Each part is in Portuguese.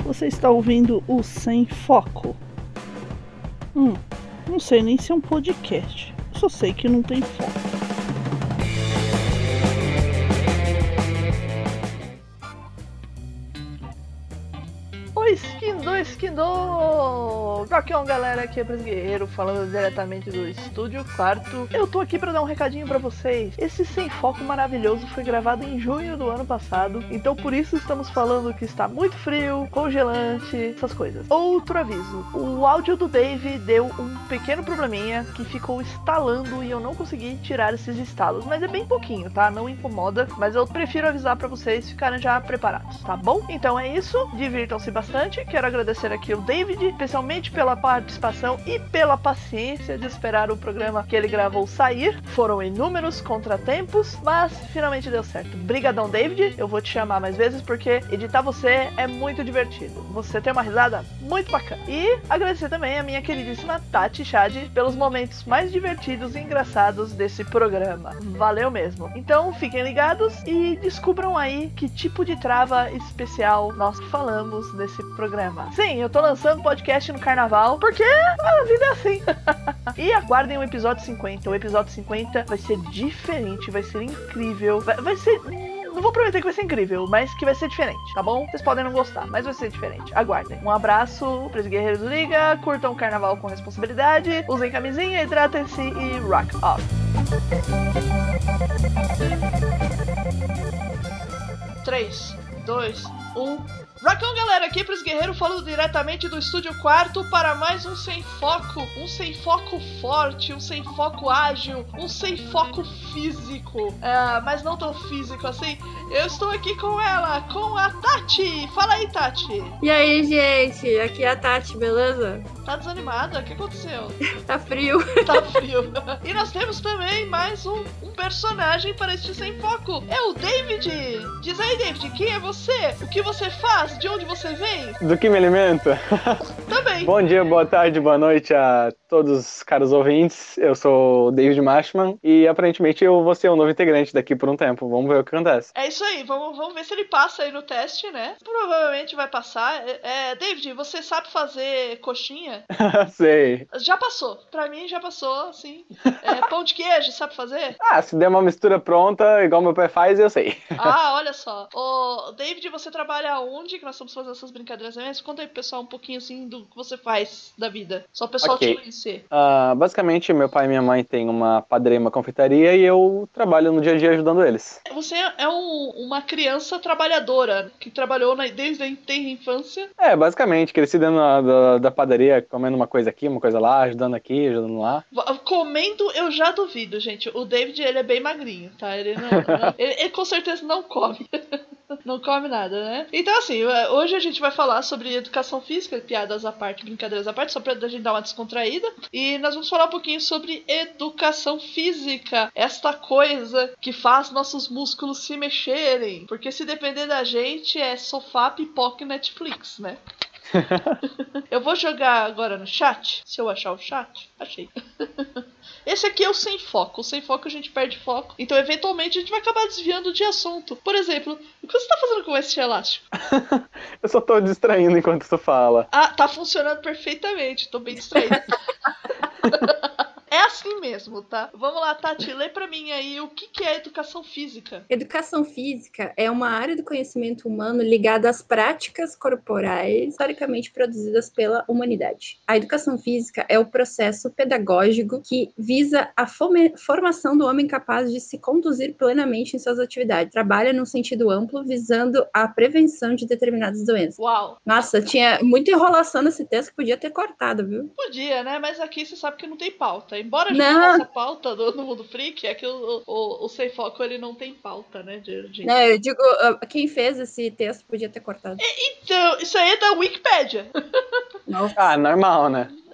Você está ouvindo o Sem Foco. Não sei nem se é um podcast. Só sei que não tem foco. Esquindo! Aqui é galera, aqui é Prince Guerreiro, falando diretamente do Estúdio Quarto. Eu tô aqui pra dar um recadinho pra vocês. Esse Sem Foco maravilhoso foi gravado em junho do ano passado, então por isso estamos falando que está muito frio, congelante, essas coisas. Outro aviso, o áudio do Dave deu um pequeno probleminha que ficou estalando e eu não consegui tirar esses estalos, mas é bem pouquinho, tá? Não incomoda, mas eu prefiro avisar pra vocês ficarem já preparados, tá bom? Então é isso, divirtam-se bastante. Quero agradecer aqui ao David, especialmente pela participação e pela paciência de esperar o programa que ele gravou sair. Foram inúmeros contratempos, mas finalmente deu certo. Brigadão, David. Eu vou te chamar mais vezes porque editar você é muito divertido. Você tem uma risada muito bacana. E agradecer também a minha queridíssima Tati Chad pelos momentos mais divertidos e engraçados desse programa. Valeu mesmo. Então fiquem ligados e descubram aí que tipo de trava especial nós falamos nesse programa. Sim, eu tô lançando podcast no carnaval porque a vida é assim. E aguardem o episódio 50. O episódio 50 vai ser diferente, vai ser incrível. Vai ser... Não vou prometer que vai ser incrível, mas que vai ser diferente, tá bom? Vocês podem não gostar, mas vai ser diferente. Aguardem. Um abraço, Prince Guerreiros do Liga. Curtam o carnaval com responsabilidade. Usem camisinha, hidratem-se e rock off. 3, 2, 1... Rockão, galera, aqui Prince Guerreiro falando diretamente do Estúdio Quarto para mais um Sem Foco. Um Sem Foco forte, um Sem Foco ágil, um Sem Foco físico. Mas não tão físico assim. Eu estou aqui com ela, com a Tati. Fala aí, Tati. E aí, gente? Aqui é a Tati, beleza? Tá desanimada? O que aconteceu? Tá frio. Tá frio. E nós temos também mais um personagem para este Sem Foco. É o David. Diz aí, David, quem é você? O que você faz? De onde você vem? Do que me alimenta? Também. Bom dia, boa tarde, boa noite a todos os caros ouvintes. Eu sou o David Mashman e aparentemente eu vou ser um novo integrante daqui por um tempo. Vamos ver o que acontece. É isso aí, vamos ver se ele passa aí no teste, né? Provavelmente vai passar. David, você sabe fazer coxinha? Sei. Já passou. Pra mim já passou, sim. Pão de queijo, sabe fazer? Se der uma mistura pronta, igual meu pai faz, eu sei. Olha só. Ô, David, você trabalha onde? Que nós estamos fazendo essas brincadeiras mesmo. Conta aí pro pessoal um pouquinho assim do que você faz da vida. Só o pessoal te conhecer. Basicamente, meu pai e minha mãe têm uma padaria e uma confeitaria e eu trabalho no dia a dia ajudando eles. Você é uma criança trabalhadora que trabalhou desde a tenra infância. Basicamente, cresci dentro da padaria, comendo uma coisa aqui, uma coisa lá, ajudando aqui, ajudando lá. Comendo, eu já duvido, gente. O David, ele é bem magrinho, tá? Ele ele com certeza não come. Não come nada, né? Então, assim, hoje a gente vai falar sobre educação física, piadas à parte, brincadeiras à parte, só pra gente dar uma descontraída. E nós vamos falar um pouquinho sobre educação física, esta coisa que faz nossos músculos se mexerem. Porque se depender da gente, é sofá, pipoca e Netflix, né? Eu vou jogar agora no chat, se eu achar o chat. Achei. Esse aqui é o Sem Foco. O Sem Foco a gente perde foco. Então, eventualmente, a gente vai acabar desviando de assunto. Por exemplo, o que você tá fazendo com esse elástico? Eu só tô distraindo enquanto tu fala. Tá funcionando perfeitamente. Tô bem distraída. É assim mesmo, tá? Vamos lá, Tati, lê pra mim aí o que é educação física. Educação física é uma área do conhecimento humano ligada às práticas corporais historicamente produzidas pela humanidade. A educação física é o processo pedagógico que visa a formação do homem capaz de se conduzir plenamente em suas atividades. Trabalha num sentido amplo, visando a prevenção de determinadas doenças. Uau! Nossa, tinha muita enrolação nesse texto que podia ter cortado, viu? Podia, né? Mas aqui você sabe que não tem pauta. Embora a gente faça pauta no Mundo Freak, é que o Sem Foco ele não tem pauta, né? Não, eu digo, quem fez esse texto podia ter cortado. Então, isso aí é da Wikipédia. Normal, né?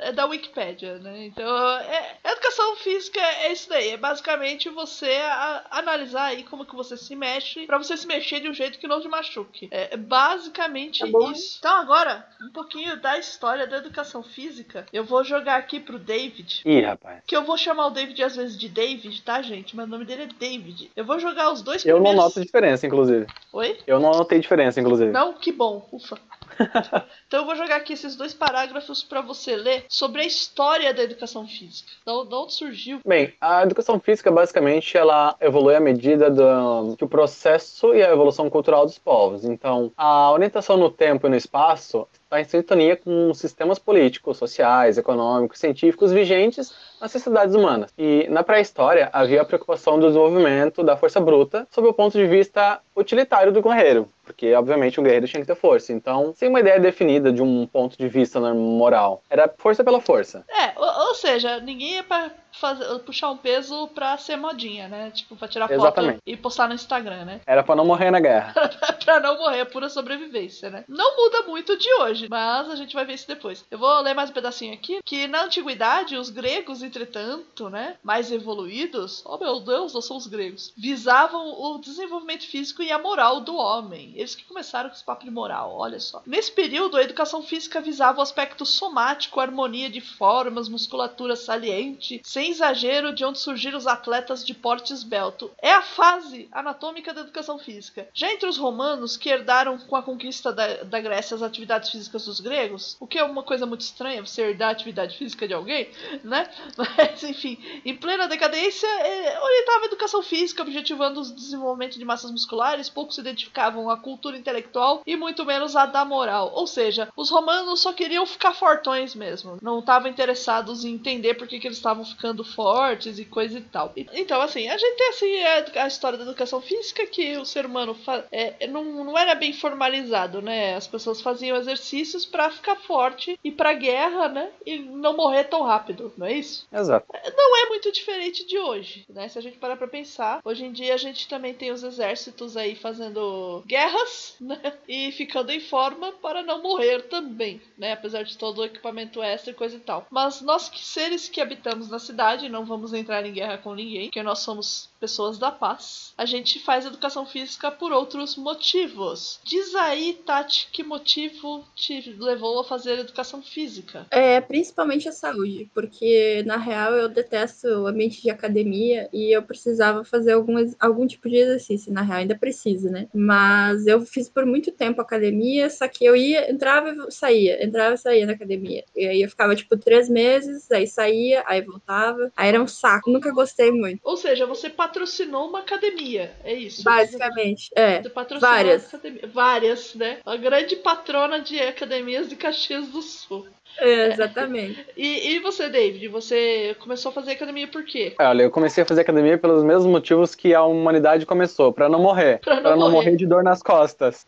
é da Wikipédia, né? Então, educação física é isso daí. É basicamente você analisar aí como que você se mexe, pra você se mexer de um jeito que não te machuque. É basicamente isso. Então agora, um pouquinho da história da educação física. Eu vou jogar aqui pro David. Ih, rapaz. Que eu vou chamar o David às vezes de David, tá, gente? Mas o nome dele é David. Eu vou jogar os dois Eu primeiros... não noto diferença, inclusive. Oi? Eu não notei diferença, inclusive. Não? Que bom. Ufa. Então eu vou jogar aqui esses 2 parágrafos para você ler sobre a história da educação física. Da onde surgiu? Bem, a educação física, basicamente, ela evolui à medida que o processo e a evolução cultural dos povos. Então, a orientação no tempo e no espaço está em sintonia com os sistemas políticos, sociais, econômicos, científicos vigentes nas sociedades humanas. E, na pré-história, havia a preocupação do desenvolvimento da força bruta sob o ponto de vista utilitário do guerreiro, porque, obviamente, o guerreiro tinha que ter força. Então, sem uma ideia definida de um ponto de vista moral, era força pela força. Ou seja, ninguém ia pra puxar um peso pra ser modinha, né? Tipo, pra tirar foto Exatamente. e postar no Instagram, né? Era pra não morrer na guerra. Pra não morrer, pura sobrevivência, né? Não muda muito de hoje, mas a gente vai ver isso depois. Eu vou ler mais um pedacinho aqui, que na antiguidade, os gregos, entretanto, né, mais evoluídos, oh meu Deus, nós somos gregos, visavam o desenvolvimento físico e a moral do homem. Eles que começaram com esse papo de moral, olha só. Nesse período, a educação física visava o aspecto somático, a harmonia de formas, musculatura saliente, sem exagero, de onde surgiram os atletas de porte esbelto. É a fase anatômica da educação física. Já entre os romanos, que herdaram com a conquista da Grécia as atividades físicas dos gregos, o que é uma coisa muito estranha, você herdar a atividade física de alguém, né? Mas, enfim, em plena decadência, orientava a educação física, objetivando o desenvolvimento de massas musculares, poucos se identificavam a cultura intelectual e muito menos a da moral. Ou seja, os romanos só queriam ficar fortões mesmo. Não estavam interessados em entender por que eles estavam ficando fortes e coisa e tal. Então, assim, a gente tem assim a história da educação física, que o ser humano não era bem formalizado, né? As pessoas faziam exercícios pra ficar forte e pra guerra, né? E não morrer tão rápido, não é isso? Exato. Não é muito diferente de hoje, né? Se a gente parar pra pensar, hoje em dia a gente também tem os exércitos aí fazendo guerras, né? E ficando em forma para não morrer também, né? Apesar de todo o equipamento extra e coisa e tal. Mas nós seres que habitamos na cidade, não vamos entrar em guerra com ninguém, porque nós somos pessoas da paz. A gente faz educação física por outros motivos. Diz aí, Tati, que motivo te levou a fazer educação física? Principalmente a saúde, porque na real eu detesto o ambiente de academia e eu precisava fazer algum tipo de exercício, na real, ainda precisa, né? Mas eu fiz por muito tempo academia, só que eu entrava e saía na academia. E aí eu ficava tipo 3 meses, aí saía, aí voltava, aí era um saco, nunca gostei muito. Ou seja, você patrocinou uma academia, é isso? Basicamente, Você patrocinou várias, né? A grande patrona de academias de Caxias do Sul. Exatamente. E você, David? Você começou a fazer academia por quê? Olha, eu comecei a fazer academia pelos mesmos motivos que a humanidade começou, pra não morrer. Pra não morrer de dor nas costas.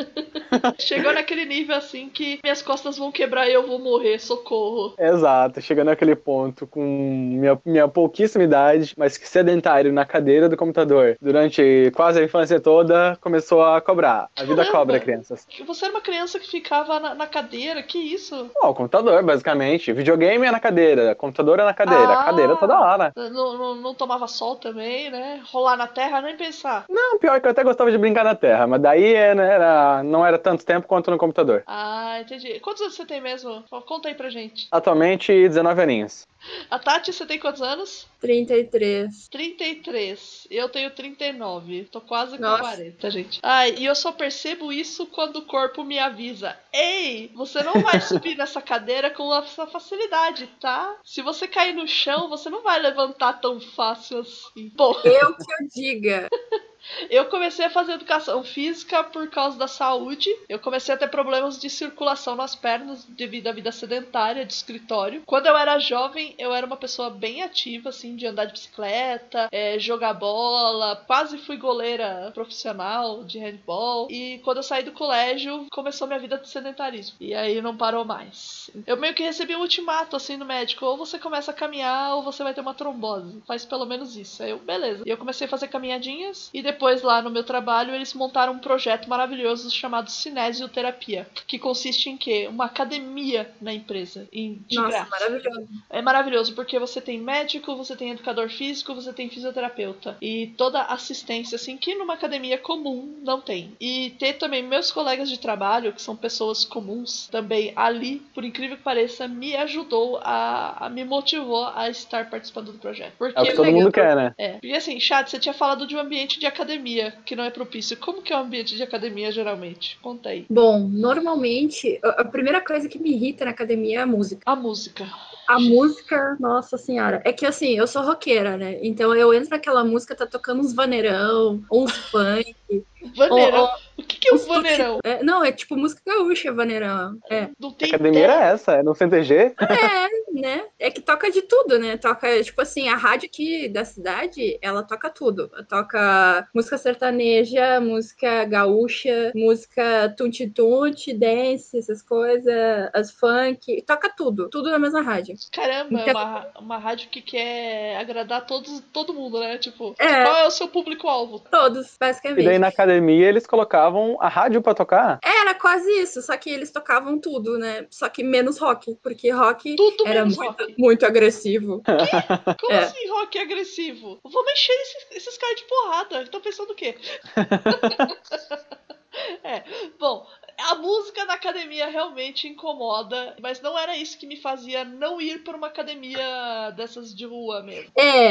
Chegou naquele nível assim que minhas costas vão quebrar e eu vou morrer, socorro. Exato, chegando naquele ponto com minha pouquíssima idade, mas que sedentário na cadeira do computador durante quase a infância toda, começou a cobrar. A vida cobra, crianças. Você era uma criança que ficava na cadeira, que isso? O computador, basicamente. Videogame é na cadeira, computador é na cadeira, a cadeira toda hora. Não tomava sol também, né? Rolar na terra, nem pensar. Não, pior que eu até gostava de brincar na terra, mas daí não era tanto tempo quanto no computador. Ah, entendi. Quantos anos você tem mesmo? Conta aí pra gente. Atualmente, 19 aninhos. A Tati, você tem quantos anos? 33. 33. Eu tenho 39. Tô quase com 40, gente. Ai, e eu só percebo isso quando o corpo me avisa. Ei, você não vai subir nessa cadeira com essa facilidade, tá? Se você cair no chão, você não vai levantar tão fácil assim. Bom, eu que eu diga. Eu comecei a fazer educação física por causa da saúde. Eu comecei a ter problemas de circulação nas pernas devido à vida sedentária de escritório. Quando eu era jovem, eu era uma pessoa bem ativa, assim, de andar de bicicleta, jogar bola. Quase fui goleira profissional de handball. E quando eu saí do colégio, começou minha vida de sedentarismo. E aí não parou mais. Eu meio que recebi um ultimato, assim, no médico. Ou você começa a caminhar, ou você vai ter uma trombose. Faz pelo menos isso. Aí eu, beleza. E eu comecei a fazer caminhadinhas. E depois, lá no meu trabalho, eles montaram um projeto maravilhoso chamado Cinesioterapia, que consiste em quê? Uma academia na empresa, de Nossa, graça. maravilhoso. É maravilhoso, porque você tem médico, você tem educador físico, você tem fisioterapeuta. E toda assistência, assim, que numa academia comum não tem. E ter também meus colegas de trabalho, que são pessoas comuns, também ali, por incrível que pareça, me ajudou me motivou a estar participando do projeto. Porque, É o que todo mundo quer, né? Porque assim, Chat, você tinha falado de um ambiente de academia, que não é propício. Como que é um ambiente de academia, geralmente? Conta aí. Bom, normalmente, a primeira coisa que me irrita na academia é a música. A música. A música, nossa senhora. É que assim, eu sou roqueira, né? Então eu entro naquela música, tá tocando uns vaneirão, uns funk. Vaneirão? O que é um uns vaneirão? Não, é tipo música gaúcha, vaneirão. É. Não A tem academia ideia. era essa, é no CTG. Né? É que toca de tudo, né? Toca, tipo assim, a rádio aqui da cidade, ela toca tudo. Toca música sertaneja, música gaúcha, música tunti-tunti, dance, essas coisas, as funk, toca tudo. Tudo na mesma rádio. Caramba, é Então, uma rádio que quer agradar todo mundo, né? Tipo, É. qual é o seu público-alvo? todos, E daí basicamente. na academia eles colocavam a rádio pra tocar. Era quase isso, só que eles tocavam tudo, né? Só que menos rock, porque rock Tudo era menos muito, rock. muito agressivo. Como É. assim rock agressivo? Vamos encher esses caras de porrada. Estão pensando o quê? Bom, a música na academia realmente incomoda, mas não era isso que me fazia não ir para uma academia dessas de rua mesmo.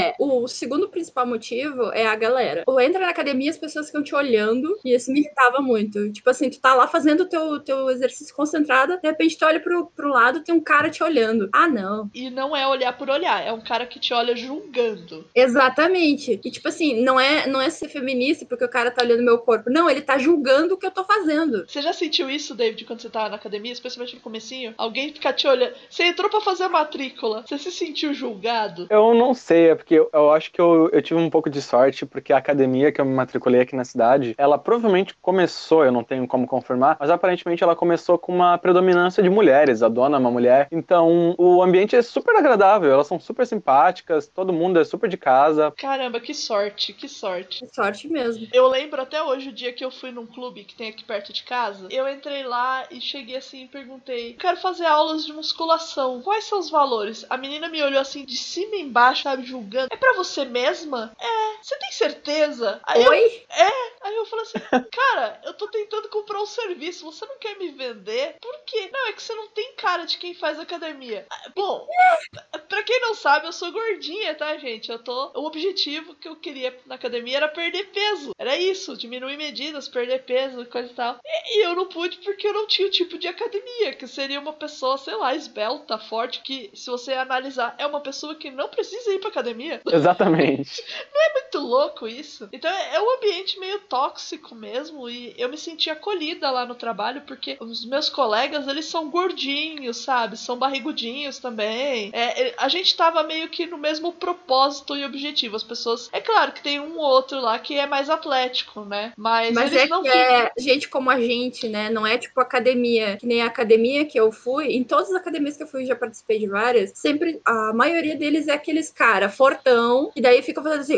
O segundo principal motivo é a galera. Tu entra na academia, as pessoas ficam te olhando, e isso me irritava muito. Tipo assim, tu tá lá fazendo o teu exercício concentrada, de repente tu olha pro lado, tem um cara te olhando. Ah, não. E não é olhar por olhar, é um cara que te olha julgando. Exatamente. E tipo assim, não é ser feminista porque o cara tá olhando meu corpo. Não, ele tá julgando o que eu tô fazendo. Você já sentiu isso, David, quando você tava na academia, especialmente no comecinho? Alguém fica te olhando. Você entrou pra fazer a matrícula, você se sentiu julgado? Eu não sei, é porque eu acho que eu tive um pouco de sorte, porque a academia que eu me matriculei aqui na cidade, ela provavelmente começou, eu não tenho como confirmar, mas aparentemente ela começou com uma predominância de mulheres, a dona é uma mulher. Então, o ambiente é super agradável, elas são super simpáticas, todo mundo é super de casa. Caramba, que sorte, que sorte. Sorte mesmo. Eu lembro até hoje o dia que eu fui num clube que tem aqui perto de casa. Eu entrei lá e cheguei assim e perguntei: quero fazer aulas de musculação. Quais são os valores? A menina me olhou assim de cima e embaixo, sabe, julgando. É pra você mesma? Você tem certeza? Oi? Aí eu falei assim, cara, eu tô tentando comprar um serviço, você não quer me vender? Por quê? Não, é que você não tem cara de quem faz academia. Bom, pra quem não sabe, eu sou gordinha, tá, gente? O objetivo que eu queria na academia era perder peso. Era isso, diminuir medidas, perder peso, coisa e tal. E eu não pude porque eu não tinha o tipo de academia, que seria uma pessoa, sei lá, esbelta, forte, que se você analisar, é uma pessoa que não precisa ir pra academia. Exatamente. Não é muito louco isso? Então é um ambiente meio tóxico mesmo, e eu me senti acolhida lá no trabalho, porque os meus colegas, eles são gordinhos, sabe? São barrigudinhos também. A gente tava meio que no mesmo propósito e objetivo. As pessoas... É claro que tem um ou outro lá que é mais atlético, né? Mas eles não ficam... é gente como a gente, né? Não é tipo academia, que nem a academia que eu fui. Em todas as academias que eu fui, já participei de várias, sempre a maioria deles é aqueles cara fortão, e daí fica fazendo assim...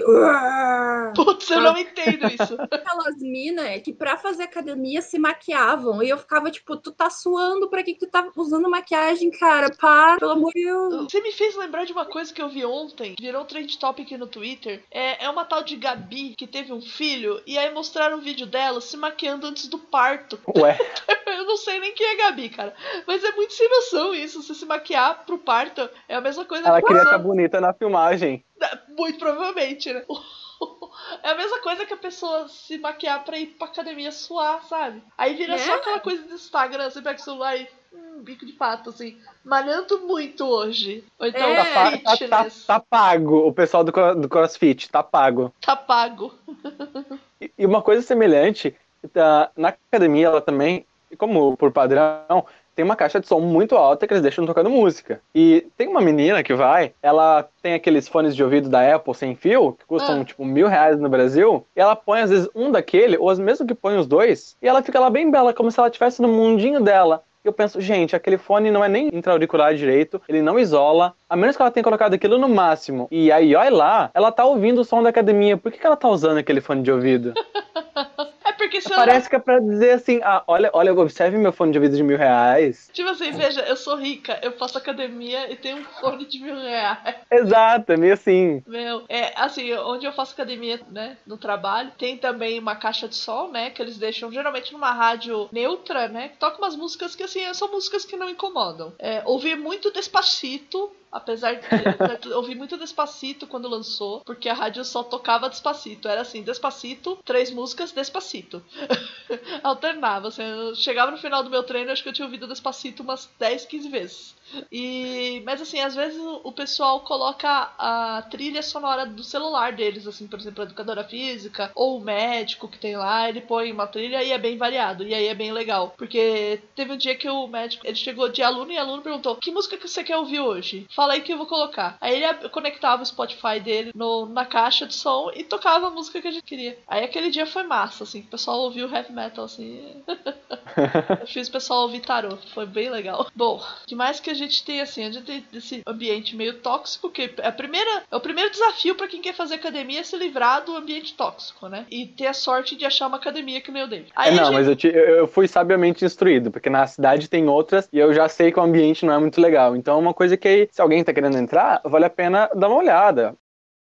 Putz, eu não entendo isso. Aquelas minas que pra fazer academia se maquiavam, e eu ficava tipo, tu tá suando, pra que tu tá usando maquiagem, cara? Para, pelo amor de Deus. Você me fez lembrar de uma coisa que eu vi ontem, virou um trend topic no Twitter. É uma tal de Gabi que teve um filho, e aí mostraram um vídeo dela se maquiando antes do parto. Ué. Eu não sei nem quem é Gabi, cara. Mas é muito sem noção isso. Você se maquiar pro parto é a mesma coisa Ela que queria ficar bonita na filmagem. Muito provavelmente, né? É a mesma coisa que a pessoa se maquiar pra ir pra academia suar, sabe? Aí vira só aquela coisa do Instagram, você pega o celular e... bico de pato, assim. Malhando muito hoje. Ou então fitness. Tá pago. O pessoal do CrossFit, tá pago. Tá pago. E uma coisa semelhante, na academia ela também, como por padrão, tem uma caixa de som muito alta que eles deixam tocando música. E tem uma menina que ela tem aqueles fones de ouvido da Apple sem fio, que custam tipo R$1.000 no Brasil, e ela põe às vezes um daquele, ou mesmo que põe os dois, e ela fica lá bem bela, como se ela estivesse no mundinho dela. E eu penso, gente, aquele fone não é nem intra-auricular direito, ele não isola, a menos que ela tenha colocado aquilo no máximo. E aí, olha lá, ela tá ouvindo o som da academia, por que ela tá usando aquele fone de ouvido? É porque se Parece que é pra dizer assim, olha, observe meu fone de ouvido de R$1.000. Tipo assim, veja, eu sou rica, eu faço academia e tenho um fone de R$1.000. Exato, é meio assim. Meu, assim, onde eu faço academia, né, no trabalho, tem também uma caixa de som, né, que eles deixam geralmente numa rádio neutra, né, que toca umas músicas que, assim, são músicas que não incomodam. Ouvi muito Despacito, apesar de ouvir muito Despacito quando lançou, porque a rádio só tocava Despacito. Era assim, Despacito, 3 músicas, Despacito. Alternava, assim, eu chegava no final do meu treino, acho que eu tinha ouvido Despacito umas 10, 15 vezes. Mas assim, às vezes o pessoal coloca a trilha sonora do celular deles, assim, por exemplo, a educadora física ou o médico que tem lá, ele põe uma trilha e é bem variado, e aí é bem legal, porque teve um dia que o médico, ele chegou de aluno e aluno perguntou, que música que você quer ouvir hoje? Fala aí que eu vou colocar. Aí ele conectava o Spotify dele na caixa de som e tocava a música que a gente queria. Aí aquele dia foi massa, assim, o pessoal ouviu heavy metal, assim. Eu fiz o pessoal ouvir tarô, foi bem legal. Bom, o que mais que a gente tem, assim, a gente tem esse ambiente meio tóxico, que é o primeiro desafio pra quem quer fazer academia é se livrar do ambiente tóxico, né? E ter a sorte de achar uma academia que nem o David. Mas eu fui sabiamente instruído, porque na cidade tem outras e eu já sei que o ambiente não é muito legal. Então é uma coisa que, se alguém tá querendo entrar, vale a pena dar uma olhada.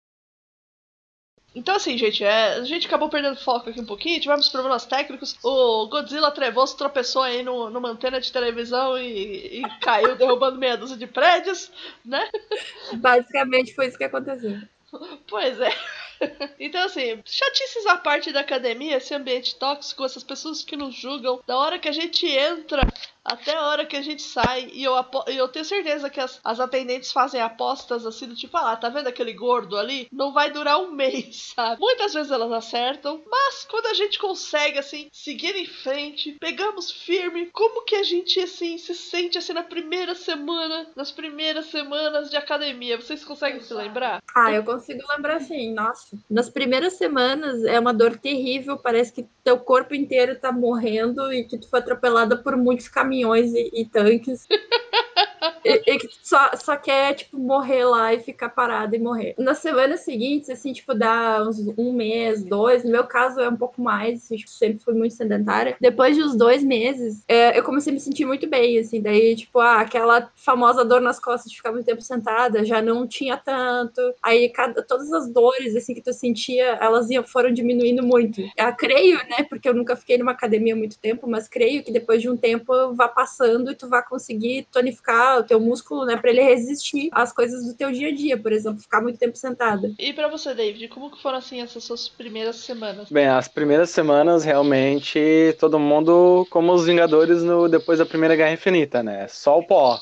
Então assim, gente, a gente acabou perdendo foco aqui um pouquinho, tivemos problemas técnicos, o Godzilla trevoso tropeçou aí numa antena de televisão e caiu derrubando meia dúzia de prédios, né? Basicamente foi isso que aconteceu. Pois é. Então, assim, chatices à parte da academia, esse ambiente tóxico, essas pessoas que nos julgam, da hora que a gente entra até a hora que a gente sai, e eu tenho certeza que as atendentes fazem apostas assim, do tipo, tá vendo aquele gordo ali? Não vai durar um mês, sabe? Muitas vezes elas acertam, mas quando a gente consegue, assim, seguir em frente, pegamos firme, como que a gente, assim, se sente, assim, nas primeiras semanas de academia? Vocês conseguem se lembrar? Eu consigo lembrar, assim, nossa, nas primeiras semanas é uma dor terrível, parece que teu corpo inteiro tá morrendo e que tu foi atropelada por muitos caminhões e tanques. E que tu só quer, tipo, morrer lá e ficar parado e morrer. Nas semanas seguintes, assim, tipo, dá uns 1 mês, 2, no meu caso é um pouco mais, assim, tipo, sempre fui muito sedentária. Depois de uns 2 meses, eu comecei a me sentir muito bem, assim, daí, tipo, aquela famosa dor nas costas de ficar muito tempo sentada, já não tinha tanto. Aí, todas as dores, assim, que tu sentia, elas foram diminuindo muito. Eu creio, né, porque eu nunca fiquei numa academia há muito tempo, mas creio que depois de um tempo vá passando e tu vai conseguir tonificar o teu músculo, né, pra ele resistir às coisas do teu dia a dia, por exemplo, ficar muito tempo sentada. E pra você, David, como que foram, assim, essas suas primeiras semanas? Bem, as primeiras semanas, realmente, todo mundo como os Vingadores depois da Primeira Guerra Infinita, né? Só o pó.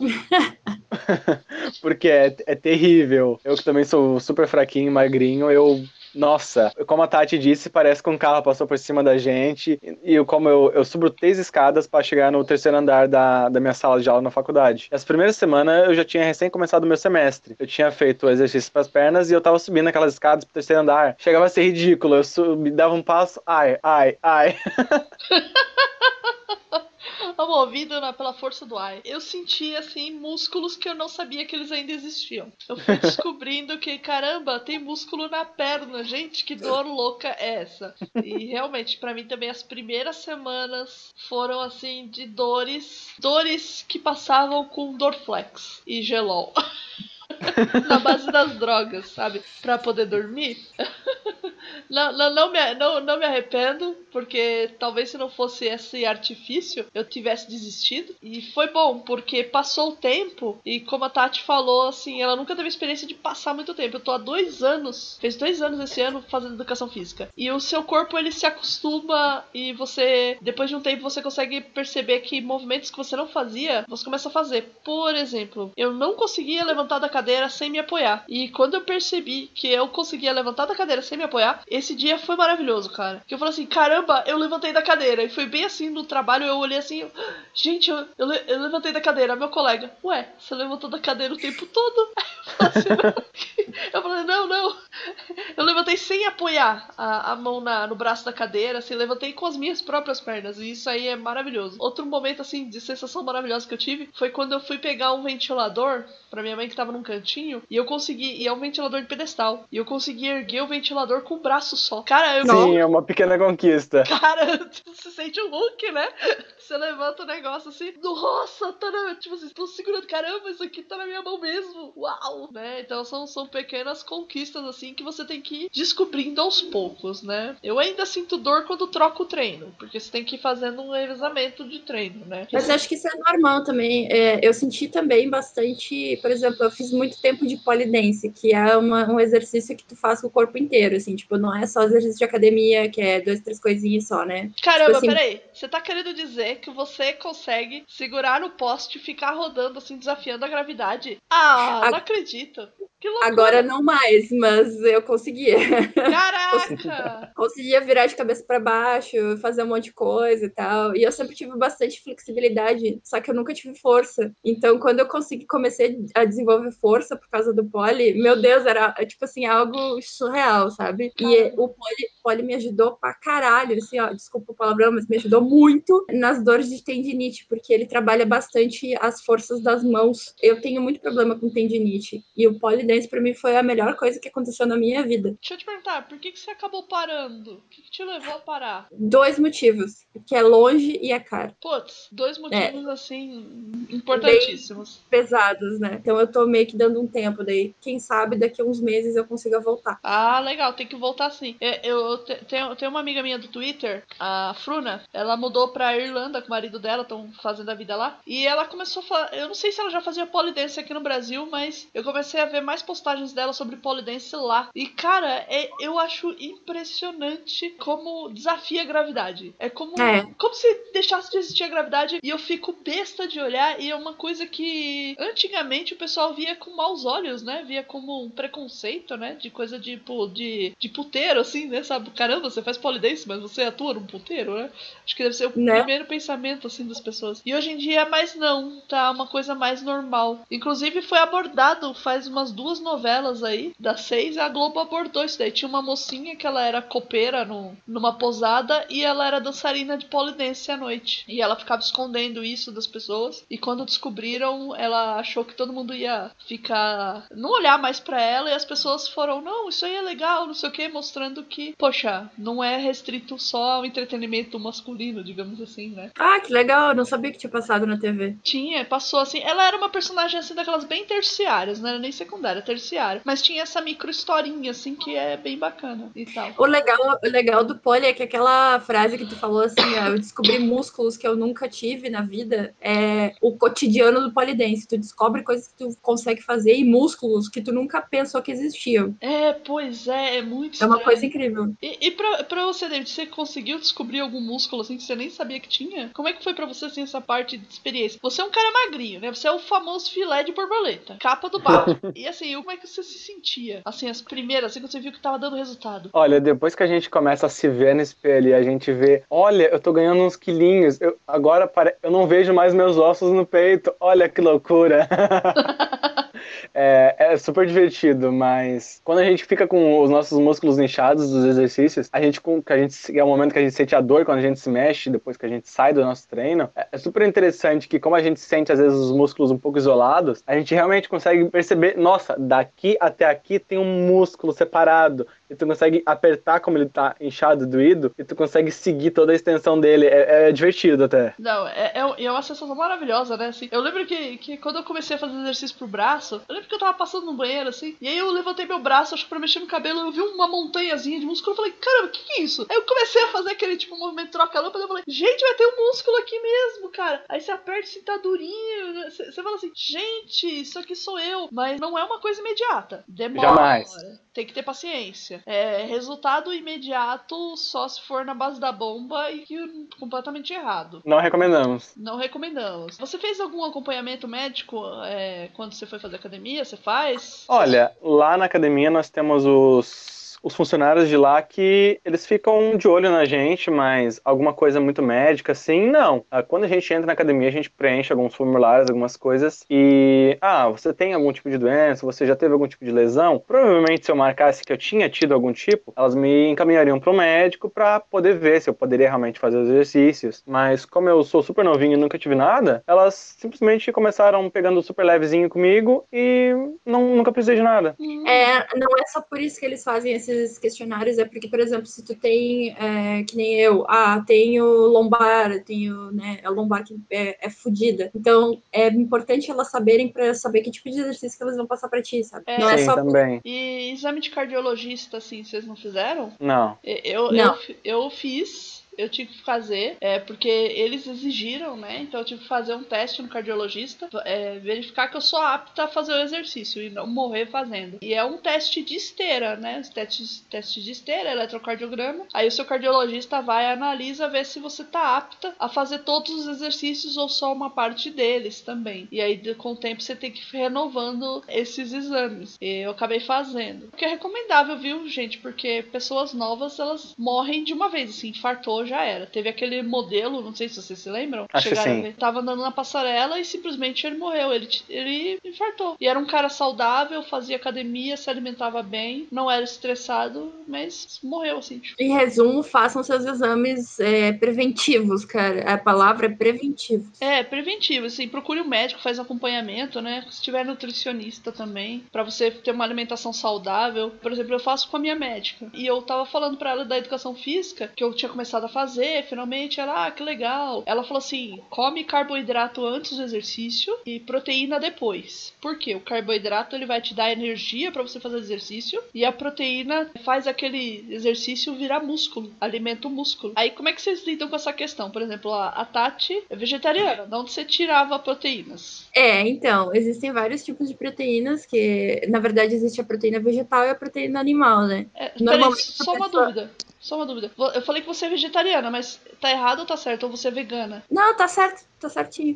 Porque é terrível. Eu que também sou super fraquinho, magrinho, nossa, como a Tati disse, parece que um carro passou por cima da gente. E como eu subo 3 escadas para chegar no 3º andar da minha sala de aula na faculdade. As primeiras semanas eu já tinha recém começado o meu semestre. Eu tinha feito o exercício para as pernas e eu tava subindo aquelas escadas pro 3º andar. Chegava a ser ridículo. Eu dava um passo, ai. Movido pela força do ar. Eu senti, assim, músculos que eu não sabia que eles ainda existiam. Eu fui descobrindo que, caramba, tem músculo na perna. Gente, que dor louca é essa? E realmente, pra mim também, as primeiras semanas foram, assim, de dores que passavam com Dorflex e Gelol. Na base das drogas, sabe? Pra poder dormir. Não me arrependo, porque talvez se não fosse esse artifício, eu tivesse desistido. E foi bom, porque passou o tempo, e como a Tati falou, assim, ela nunca teve experiência de passar muito tempo. Eu tô há 2 anos, fez 2 anos esse ano fazendo educação física. E o seu corpo, ele se acostuma, e você, depois de um tempo, você consegue perceber que movimentos que você não fazia, você começa a fazer. Por exemplo, eu não conseguia levantar da cadeira sem me apoiar. E quando eu percebi que eu conseguia levantar da cadeira sem me apoiar, esse dia foi maravilhoso, cara. Que eu falei assim, caramba, eu levantei da cadeira. E foi bem assim no trabalho, eu olhei assim, gente, eu levantei da cadeira. Meu colega, ué, você levantou da cadeira o tempo todo? Eu falei, não. Eu levantei sem apoiar a mão no braço da cadeira, assim, levantei com as minhas próprias pernas. E isso aí é maravilhoso. Outro momento, assim, de sensação maravilhosa que eu tive foi quando eu fui pegar um ventilador pra minha mãe que tava num cantinho. E eu consegui, e é um ventilador de pedestal. E eu consegui erguer o ventilador com o braço só. Cara, Sim, é uma pequena conquista. Cara, você sente um Hulk, né? Você levanta o negócio assim, nossa, tá na... Tipo assim, tô segurando, caramba, isso aqui tá na minha mão mesmo. Uau! Né? Então são pequenas conquistas, assim, que você tem que ir descobrindo aos poucos, né? Eu ainda sinto dor quando troco o treino, porque você tem que ir fazendo um revezamento de treino, né? Mas eu acho que isso é normal também. Eu senti também bastante, por exemplo, eu fiz muito tempo de pole dance, que é um exercício que tu faz com o corpo inteiro, assim, tipo, não é só exercício de academia, que é 2, 3 coisinhas só, né? Caramba, tipo assim, peraí. Você tá querendo dizer que você consegue segurar no poste e ficar rodando assim, desafiando a gravidade? Ah, não acredito. Que loucura. Agora não mais, mas eu conseguia. Caraca! Conseguia virar de cabeça para baixo, fazer um monte de coisa e tal. E eu sempre tive bastante flexibilidade, só que eu nunca tive força. Então, quando eu comecei a desenvolver força por causa do pole, meu Deus, era tipo assim, algo surreal, sabe? E o pole me ajudou pra caralho, assim, ó, desculpa o palavrão, mas me ajudou muito nas dores de tendinite, porque ele trabalha bastante as forças das mãos. Eu tenho muito problema com tendinite. E o pole dance pra mim foi a melhor coisa que aconteceu na minha vida. Deixa eu te perguntar, por que você acabou parando? O que te levou a parar? 2 motivos, que é longe e é caro. Putz, 2 motivos, assim, importantíssimos. Bem pesados, né? Então eu tô meio que dando um tempo, daí quem sabe daqui a uns meses eu consiga voltar. Ah, legal, tem que voltar sim. Tenho uma amiga minha do Twitter, a Fruna, ela mudou pra Irlanda com o marido dela, estão fazendo a vida lá. E ela começou a falar, eu não sei se ela já fazia pole dance aqui no Brasil, mas eu comecei a ver mais postagens dela sobre pole dance lá. E cara, eu acho impressionante como desafia a gravidade. É como se deixasse de existir a gravidade e eu fico besta de olhar. E é uma coisa que antigamente o pessoal via com maus olhos, né? Via como um preconceito, né? De coisa de puteiro, assim, né? Sabe? Caramba, você faz pole dance, mas você atua num puteiro, né? Acho que deve ser o primeiro pensamento, assim, das pessoas. E hoje em dia, mais não, tá uma coisa mais normal. Inclusive foi abordado faz umas 2 novelas aí, das 6, a Globo abordou isso daí. Tinha uma mocinha que ela era copeira numa posada e ela era dançarina de pole dance à noite. E ela ficava escondendo isso das pessoas. E quando descobriram, ela achou que todo mundo ia ficar... não olhar mais pra ela, e as pessoas foram, não, isso aí é legal, não sei o que, mostrando que, poxa, não é restrito só ao entretenimento masculino, digamos assim, né? Ah, que legal, eu não sabia que tinha passado na TV. Tinha, passou assim, ela era uma personagem assim daquelas bem terciárias, não era nem secundária, terciária, mas tinha essa micro historinha assim que é bem bacana e tal. O legal do pole é que aquela frase que tu falou assim, eu descobri músculos que eu nunca tive na vida, é o cotidiano do pole dance. Tu descobre coisas que tu consegue fazer e músculos que tu nunca pensou que existiam. Pois é muito estranho. É uma coisa incrível. E pra você, David, você conseguiu descobrir algum músculo assim que você nem sabia que tinha? Como é que foi pra você assim essa parte de experiência? Você é um cara magrinho, né? Você é o famoso filé de borboleta, capa do bar. E assim, como é que você se sentia? Assim, as primeiras, assim, quando você viu que tava dando resultado. Olha, depois que a gente começa a se ver no espelho e a gente vê, olha, eu tô ganhando uns quilinhos, agora eu não vejo mais meus ossos no peito, olha que loucura. É super divertido, mas quando a gente fica com os nossos músculos inchados dos exercícios, é o momento que a gente sente a dor quando a gente se mexe, depois que a gente sai do nosso treino, é super interessante que como a gente sente às vezes os músculos um pouco isolados, a gente realmente consegue perceber, nossa, daqui até aqui tem um músculo separado, e tu consegue apertar como ele tá inchado, doído, e tu consegue seguir toda a extensão dele, é divertido até. Não, é uma sensação maravilhosa, né, assim, eu lembro que quando eu comecei a fazer exercício pro braço, eu lembro que eu tava passando no banheiro, assim, e aí eu levantei meu braço, acho que pra mexer no cabelo, eu vi uma montanhazinha de músculo, eu falei, caramba, o que é isso? Aí eu comecei a fazer aquele, tipo, movimento troca-lâmpada, eu falei, gente, vai ter um músculo aqui mesmo, cara. Aí você aperta e tá durinho, você fala assim, gente, isso aqui sou eu, mas não é uma coisa imediata, demora. Jamais. Tem que ter paciência. Resultado imediato só se for na base da bomba e que completamente errado. Não recomendamos. Não recomendamos. Você fez algum acompanhamento médico quando você foi fazer academia? Você faz? Olha, lá na academia nós temos os os funcionários de lá que eles ficam de olho na gente, mas alguma coisa muito médica, assim, não. Quando a gente entra na academia, a gente preenche alguns formulários, algumas coisas e... você tem algum tipo de doença? Você já teve algum tipo de lesão? Provavelmente, se eu marcasse que eu tinha tido algum tipo, elas me encaminhariam para o médico para poder ver se eu poderia realmente fazer os exercícios. Mas como eu sou super novinho e nunca tive nada, elas simplesmente começaram pegando super levezinho comigo e nunca precisei de nada. Não é só por isso que eles fazem esses questionários, é porque, por exemplo, se tu tem, que nem eu, tenho lombar, tenho, né, a lombar que é fodida. Então, é importante elas saberem para saber que tipo de exercício que elas vão passar para ti, sabe? Não é Sim, só também. E exame de cardiologista, assim, vocês não fizeram? Não. Eu fiz. Eu tive que fazer, porque eles exigiram, né? Então eu tive que fazer um teste no cardiologista, verificar que eu sou apta a fazer o exercício e não morrer fazendo. E é um teste de esteira, né? Teste de esteira, eletrocardiograma. Aí o seu cardiologista vai, analisa, vê se você tá apta a fazer todos os exercícios ou só uma parte deles também. E aí com o tempo você tem que ir renovando esses exames. E eu acabei fazendo. O que é recomendável, viu, gente? Porque pessoas novas, elas morrem de uma vez, assim, infartou, já era. Teve aquele modelo, não sei se vocês se lembram. Acho que sim. A ver, tava andando na passarela e simplesmente ele morreu. Ele infartou. E era um cara saudável, fazia academia, se alimentava bem, não era estressado, mas morreu, assim. Tipo. Em resumo, façam seus exames preventivos, cara. A palavra é preventivo. Preventivo, assim, procure um médico, faz acompanhamento, né? Se tiver nutricionista também, pra você ter uma alimentação saudável. Por exemplo, eu faço com a minha médica. E eu tava falando pra ela da educação física, que eu tinha começado a fazer, finalmente ela, que legal. Ela falou assim, come carboidrato antes do exercício e proteína depois. Por quê? O carboidrato, ele vai te dar energia pra você fazer exercício e a proteína faz aquele exercício virar músculo, alimenta o músculo. Aí como é que vocês lidam com essa questão? Por exemplo, a Tati é vegetariana, de onde você tirava proteínas? Então, existem vários tipos de proteínas, que na verdade existe a proteína vegetal e a proteína animal, né? Normalmente, só uma dúvida. Eu falei que você é vegetariana, mas tá errado ou tá certo? Ou você é vegana? Não, tá certo, tá certinho.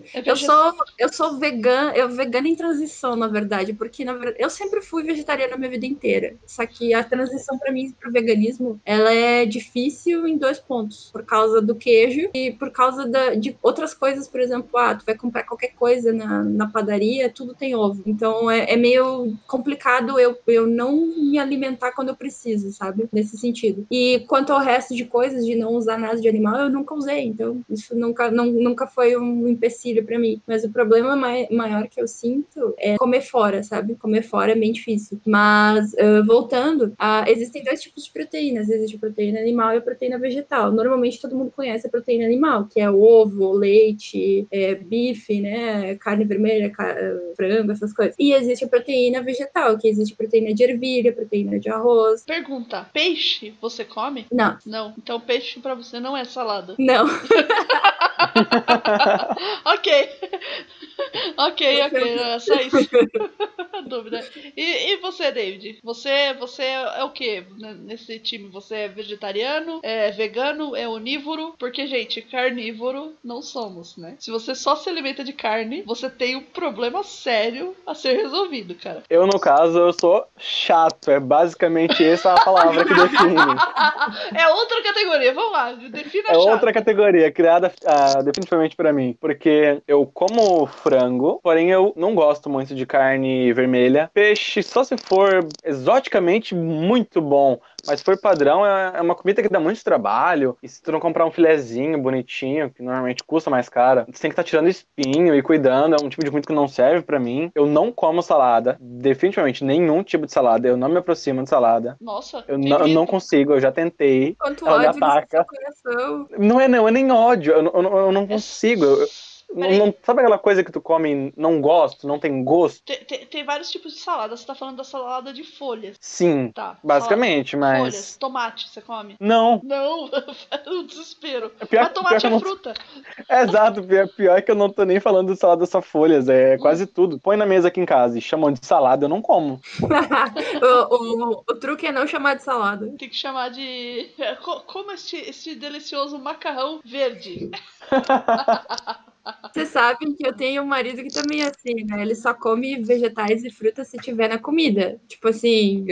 Eu sou vegana em transição, na verdade, porque eu sempre fui vegetariana a minha vida inteira. Só que a transição para mim pro veganismo, ela é difícil em 2 pontos, por causa do queijo e por causa de outras coisas, por exemplo, tu vai comprar qualquer coisa na padaria, tudo tem ovo. Então é meio complicado eu não me alimentar quando eu preciso, sabe? Nesse sentido. E quanto ao resto de coisas, de não usar nada de animal, eu nunca usei. Então, isso nunca foi um empecilho para mim. Mas o problema maior que eu sinto é comer fora, sabe? Comer fora é bem difícil. Mas, voltando, existem 2 tipos de proteínas. Existe a proteína animal e a proteína vegetal. Normalmente, todo mundo conhece a proteína animal, que é ovo, leite, bife, né? Carne vermelha, frango, essas coisas. E existe a proteína vegetal, que existe a proteína de ervilha, proteína de arroz. Pergunta, peixe você come? Não. Não. Então peixe pra você não é salada. Não. Ok. Ok, é só isso. Dúvida. E você, David? Você é o que nesse time? Você é vegetariano? É vegano? É onívoro? Porque, gente, carnívoro não somos, né? Se você só se alimenta de carne, você tem um problema sério a ser resolvido, cara. Eu, no caso, eu sou chato. É basicamente essa a palavra que define. É outra categoria. Vamos lá, defina chato. É outra categoria, criada definitivamente pra mim. Porque eu como frango, porém eu não gosto muito de carne vermelha. Peixe, só se for exoticamente muito bom. Mas se for padrão, é uma comida que dá muito trabalho. E se tu não comprar um filezinho bonitinho, que normalmente custa mais caro, você tem que estar tirando espinho e cuidando. É um tipo de comida que não serve pra mim. Eu não como salada. Definitivamente nenhum tipo de salada. Eu não me aproximo de salada. Nossa, eu não consigo, eu já tentei. Quanto ela ódio me ataca. no coração. Não é nem ódio. Eu não consigo. Não, sabe aquela coisa que tu come e não gosto, não tem gosto? Tem vários tipos de salada. Você tá falando da salada de folhas. Sim, tá, basicamente, mas... Folhas. Tomate, você come? Não. Não, é um desespero. Mas tomate é fruta. Exato, pior que eu não tô nem falando de salada só folhas, é quase tudo. Põe na mesa aqui em casa e chamam de salada, eu não como. o truque é não chamar de salada. Tem que chamar de... Como este delicioso macarrão verde. Você sabe que eu tenho um marido que também é assim, né? Ele só come vegetais e frutas se tiver na comida. Tipo assim,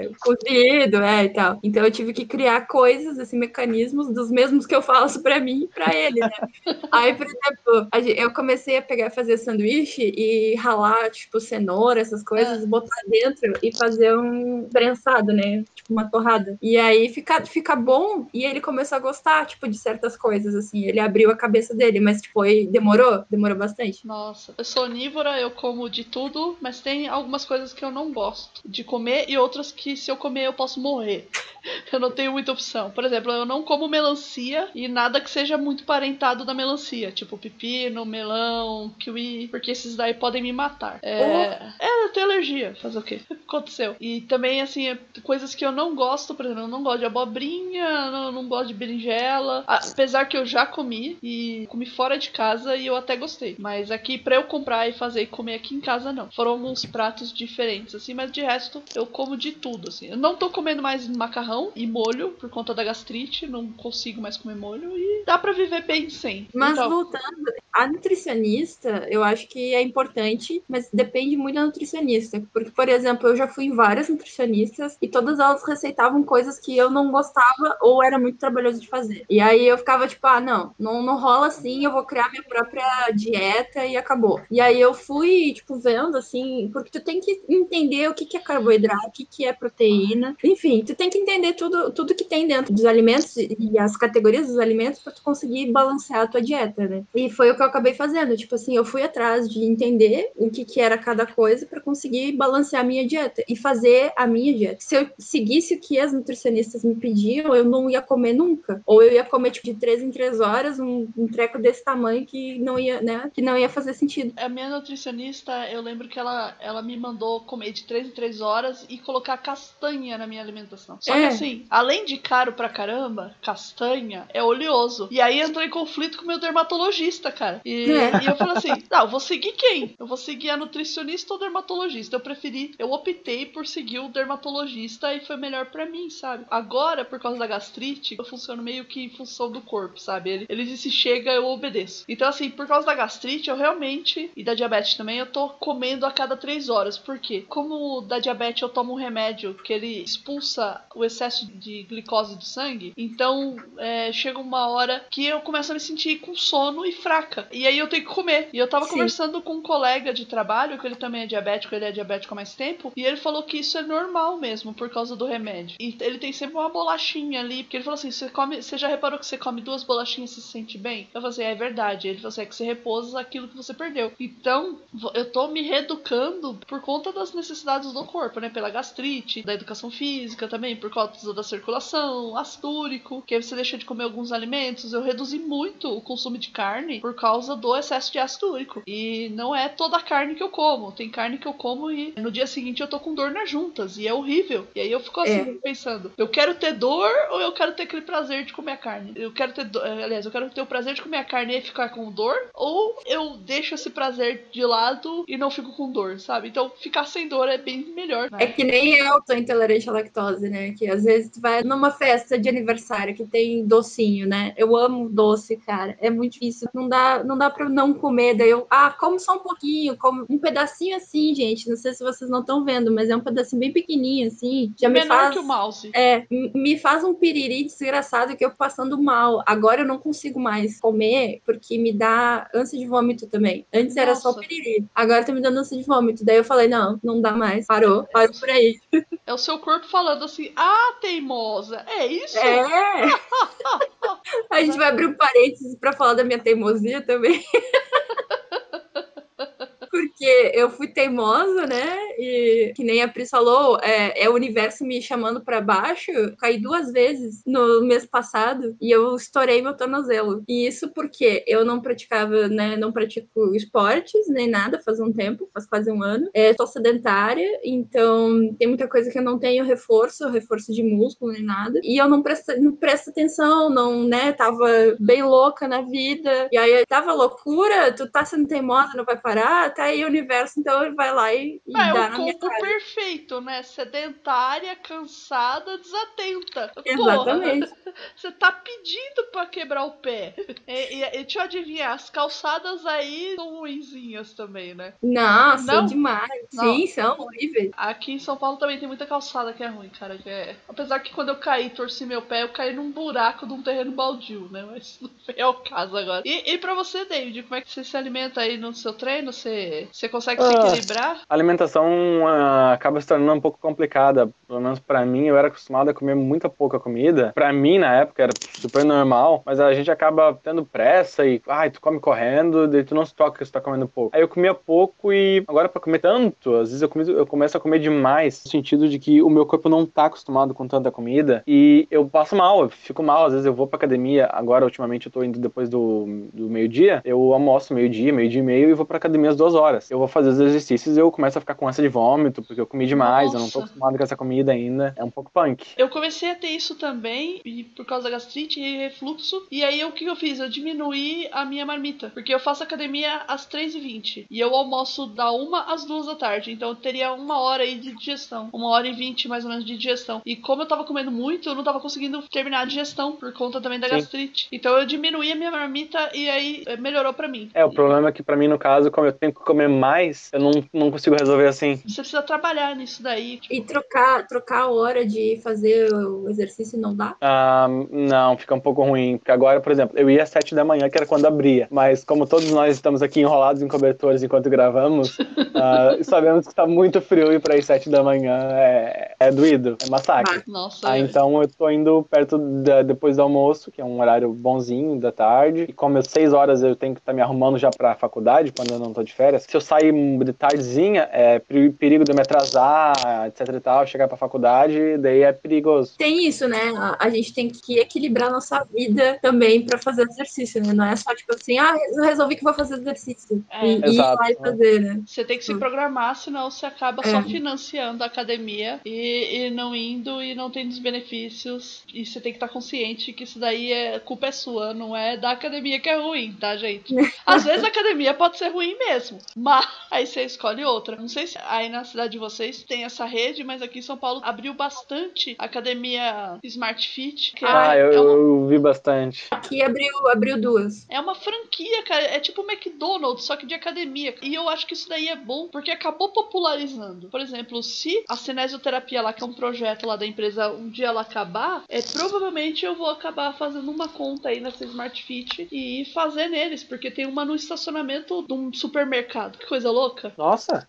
cozido, e tal. Então eu tive que criar coisas, assim, mecanismos dos mesmos que eu faço pra mim e pra ele, né? Aí, por exemplo, eu comecei a fazer sanduíche e ralar, tipo, cenoura, essas coisas, botar dentro e fazer um prensado, né? Tipo, uma torrada. E aí fica bom e ele começou a gostar, tipo, de certas coisas, assim. Ele abriu a cabeça dele, mas, tipo, aí demorou bastante. Nossa, eu sou onívora, eu como de tudo, mas tem algumas coisas que eu não gosto de comer e outras que se eu comer eu posso morrer. Eu não tenho muita opção. Por exemplo, eu não como melancia e nada que seja muito parentado da melancia, tipo pepino, melão, kiwi, porque esses daí podem me matar. Eu tenho alergia, fazer o quê? Aconteceu. E também, assim, coisas que eu não gosto, por exemplo, eu não gosto de abobrinha, não gosto de berinjela, apesar que eu já comi e comi fora de casa e eu até gostei. Mas aqui, pra eu comprar e fazer e comer aqui em casa, não. Foram alguns pratos diferentes, assim, mas de resto, eu como de tudo, assim. Eu não tô comendo mais macarrão e molho por conta da gastrite, não consigo mais comer molho e dá pra viver bem sem. Mas então, voltando, a nutricionista, eu acho que é importante, mas depende muito da nutricionista. Porque, por exemplo, eu já fui em várias nutricionistas e todas elas receitavam coisas que eu não gostava ou era muito trabalhoso de fazer. E aí eu ficava tipo, não rola assim, eu vou criar minha própria dieta e acabou. E aí eu fui, tipo, vendo assim, porque tu tem que entender o que é carboidrato, o que é proteína, enfim, tu tem que entender tudo que tem dentro dos alimentos e as categorias dos alimentos para tu conseguir balancear a tua dieta, né? E foi o que eu acabei fazendo, tipo assim, eu fui atrás de entender o que era cada coisa para conseguir balancear a minha dieta e fazer a minha dieta. Se eu seguisse o que as nutricionistas me pediam, eu não ia comer nunca, ou eu ia comer tipo de 3 em 3 horas um treco desse tamanho que não ia, né, que não ia fazer sentido. A minha nutricionista, eu lembro que ela me mandou comer de 3 em 3 horas e colocar castanha na minha alimentação. Só que assim, além de caro pra caramba, castanha é oleoso. E aí entrou em conflito com o meu dermatologista, cara. E eu falei assim, eu vou seguir quem? Eu vou seguir a nutricionista ou o dermatologista? Eu optei por seguir o dermatologista e foi melhor pra mim, sabe? Agora, por causa da gastrite, eu funciono meio que em função do corpo, sabe? Ele disse chega, eu obedeço. Então assim, por causa da gastrite, eu realmente, e da diabetes também, eu tô comendo a cada 3 horas. Por quê? Como da diabetes eu tomo um remédio que ele expulsa o excesso de glicose do sangue, então chega uma hora que eu começo a me sentir com sono e fraca. E aí eu tenho que comer. E eu tava conversando com um colega de trabalho, que ele também é diabético, ele é diabético há mais tempo, e ele falou que isso é normal mesmo, por causa do remédio. E ele tem sempre uma bolachinha ali, porque ele falou assim, você já reparou que você come 2 bolachinhas e se sente bem? Eu falei assim, é verdade. Ele falou assim, é que você repousa aquilo que você perdeu. Então, eu tô me reeducando por conta das necessidades do corpo, né? Pela gastrite, da educação física também, por causa da circulação, ácido úrico, que aí você deixa de comer alguns alimentos. Eu reduzi muito o consumo de carne por causa do excesso de ácido úrico. E não é toda a carne que eu como. Tem carne que eu como e no dia seguinte eu tô com dor nas juntas. E é horrível. E aí eu fico assim, pensando, eu quero ter dor ou eu quero ter aquele prazer de comer a carne? Eu quero ter aliás, eu quero ter o prazer de comer a carne e ficar com dor, ou eu deixo esse prazer de lado e não fico com dor, sabe? Então ficar sem dor é bem melhor, né? É que nem eu tô intolerante à lactose, né? Que às vezes tu vai numa festa de aniversário que tem docinho, né? Eu amo doce, cara. É muito difícil. Não dá pra eu não comer. Daí eu, como só um pouquinho, como um pedacinho assim, gente. Não sei se vocês não estão vendo, mas é um pedacinho bem pequenininho, assim. Já menor me faz, que o mouse. Me faz um piriri desgraçado que eu passando mal. Agora eu não consigo mais comer porque me dá ânsia de vômito também. Antes era só o piriri. Agora tá me dando ânsia de vômito. Daí eu falei, não dá mais. Parou por aí. É o seu corpo falando assim, teimosa, é isso? A gente vai abrir um parênteses pra falar da minha teimosia também. Porque eu fui teimosa, né? E que nem a Pris falou, é o universo me chamando para baixo. Eu caí 2 vezes no mês passado e eu estourei meu tornozelo. E isso porque eu não praticava, né? Não pratico esportes nem nada faz um tempo, faz quase um ano. Tô sedentária, então tem muita coisa que eu não tenho reforço de músculo nem nada. E eu não presto atenção, não, né? Tava bem louca na vida. E aí tava loucura, tu tá sendo teimosa, não vai parar? Tá aí o universo, então ele vai lá e É dá o na minha combo cara. perfeito, né? Sedentária, cansada, desatenta. Exatamente. Porra, você tá pedindo pra quebrar o pé. E deixa eu adivinhar, as calçadas aí são ruinzinhas também, né? Nossa, Não? demais. Não. Sim, são horríveis. Aqui em São Paulo também tem muita calçada que é ruim, cara. Apesar que quando eu caí, torci meu pé, eu caí num buraco de um terreno baldio, né? Mas não é o caso agora. E pra você, David, como é que você se alimenta aí no seu treino? Você consegue se equilibrar? A alimentação acaba se tornando um pouco complicada. Pelo menos pra mim, eu era acostumado a comer muita pouca comida. Pra mim, na época, era super normal. Mas a gente acaba tendo pressa e, tu come correndo, daí tu não se toca que você tá comendo pouco. Aí eu comia pouco e agora pra comer tanto, às vezes eu começo a comer demais. No sentido de que o meu corpo não tá acostumado com tanta comida. E eu passo mal, eu fico mal. Às vezes eu vou pra academia. Agora, ultimamente, eu tô indo depois do meio-dia. Eu almoço meio-dia e meio e vou pra academia às 2 horas. Eu vou fazer os exercícios e eu começo a ficar com ânsia de vômito, porque eu comi demais, eu não tô Nossa. acostumado com essa comida ainda. É um pouco punk. Eu comecei a ter isso também, e por causa da gastrite e refluxo. E aí o que eu fiz? Eu diminuí a minha marmita. Porque eu faço academia às 3h20. E eu almoço da 1 às 2 da tarde. Então eu teria 1 hora aí de digestão. 1h20 mais ou menos de digestão. E como eu tava comendo muito, eu não tava conseguindo terminar a digestão por conta também da gastrite. Então eu diminuí a minha marmita e aí melhorou pra mim. O problema é que pra mim, no caso, como eu tenho que comer mais, eu não consigo resolver assim. Você precisa trabalhar nisso daí. E trocar a hora de fazer o exercício não dá? Não, fica um pouco ruim. Porque agora, por exemplo, eu ia às 7 da manhã, que era quando abria. Mas como todos nós estamos aqui enrolados em cobertores enquanto gravamos, sabemos que tá muito frio e pra ir 7 da manhã é doído, é massacre. Nossa, Então eu tô indo perto depois do almoço, que é um horário bonzinho da tarde. E como 6 horas eu tenho que estar me arrumando já pra faculdade, quando eu não tô de férias. Se eu sair de tardezinha, é perigo de eu me atrasar, etc e tal, chegar pra faculdade, daí é perigoso. Tem isso, né? A gente tem que equilibrar nossa vida também pra fazer exercício, né? Não é só tipo assim, eu resolvi que vou fazer exercício. E ir lá e fazer, né? Você tem que se programar, senão você acaba só financiando a academia e não indo e não tendo os benefícios. E você tem que estar consciente que isso daí culpa é sua, não é da academia que é ruim, tá, gente? Às vezes a academia pode ser ruim mesmo, mas aí você escolhe outra. Não sei se aí na cidade de vocês tem essa rede, mas aqui em São Paulo abriu bastante a academia Smart Fit. Que eu vi bastante. Aqui abriu 2. É uma franquia, cara. É tipo o McDonald's, só que de academia. E eu acho que isso daí é bom, porque acabou popularizando. Por exemplo, se a cinesioterapia lá, que é um projeto lá da empresa, um dia ela acabar, provavelmente eu vou acabar fazendo uma conta aí nessa Smart Fit e fazer neles, porque tem uma no estacionamento de um supermercado. Que coisa louca. Nossa!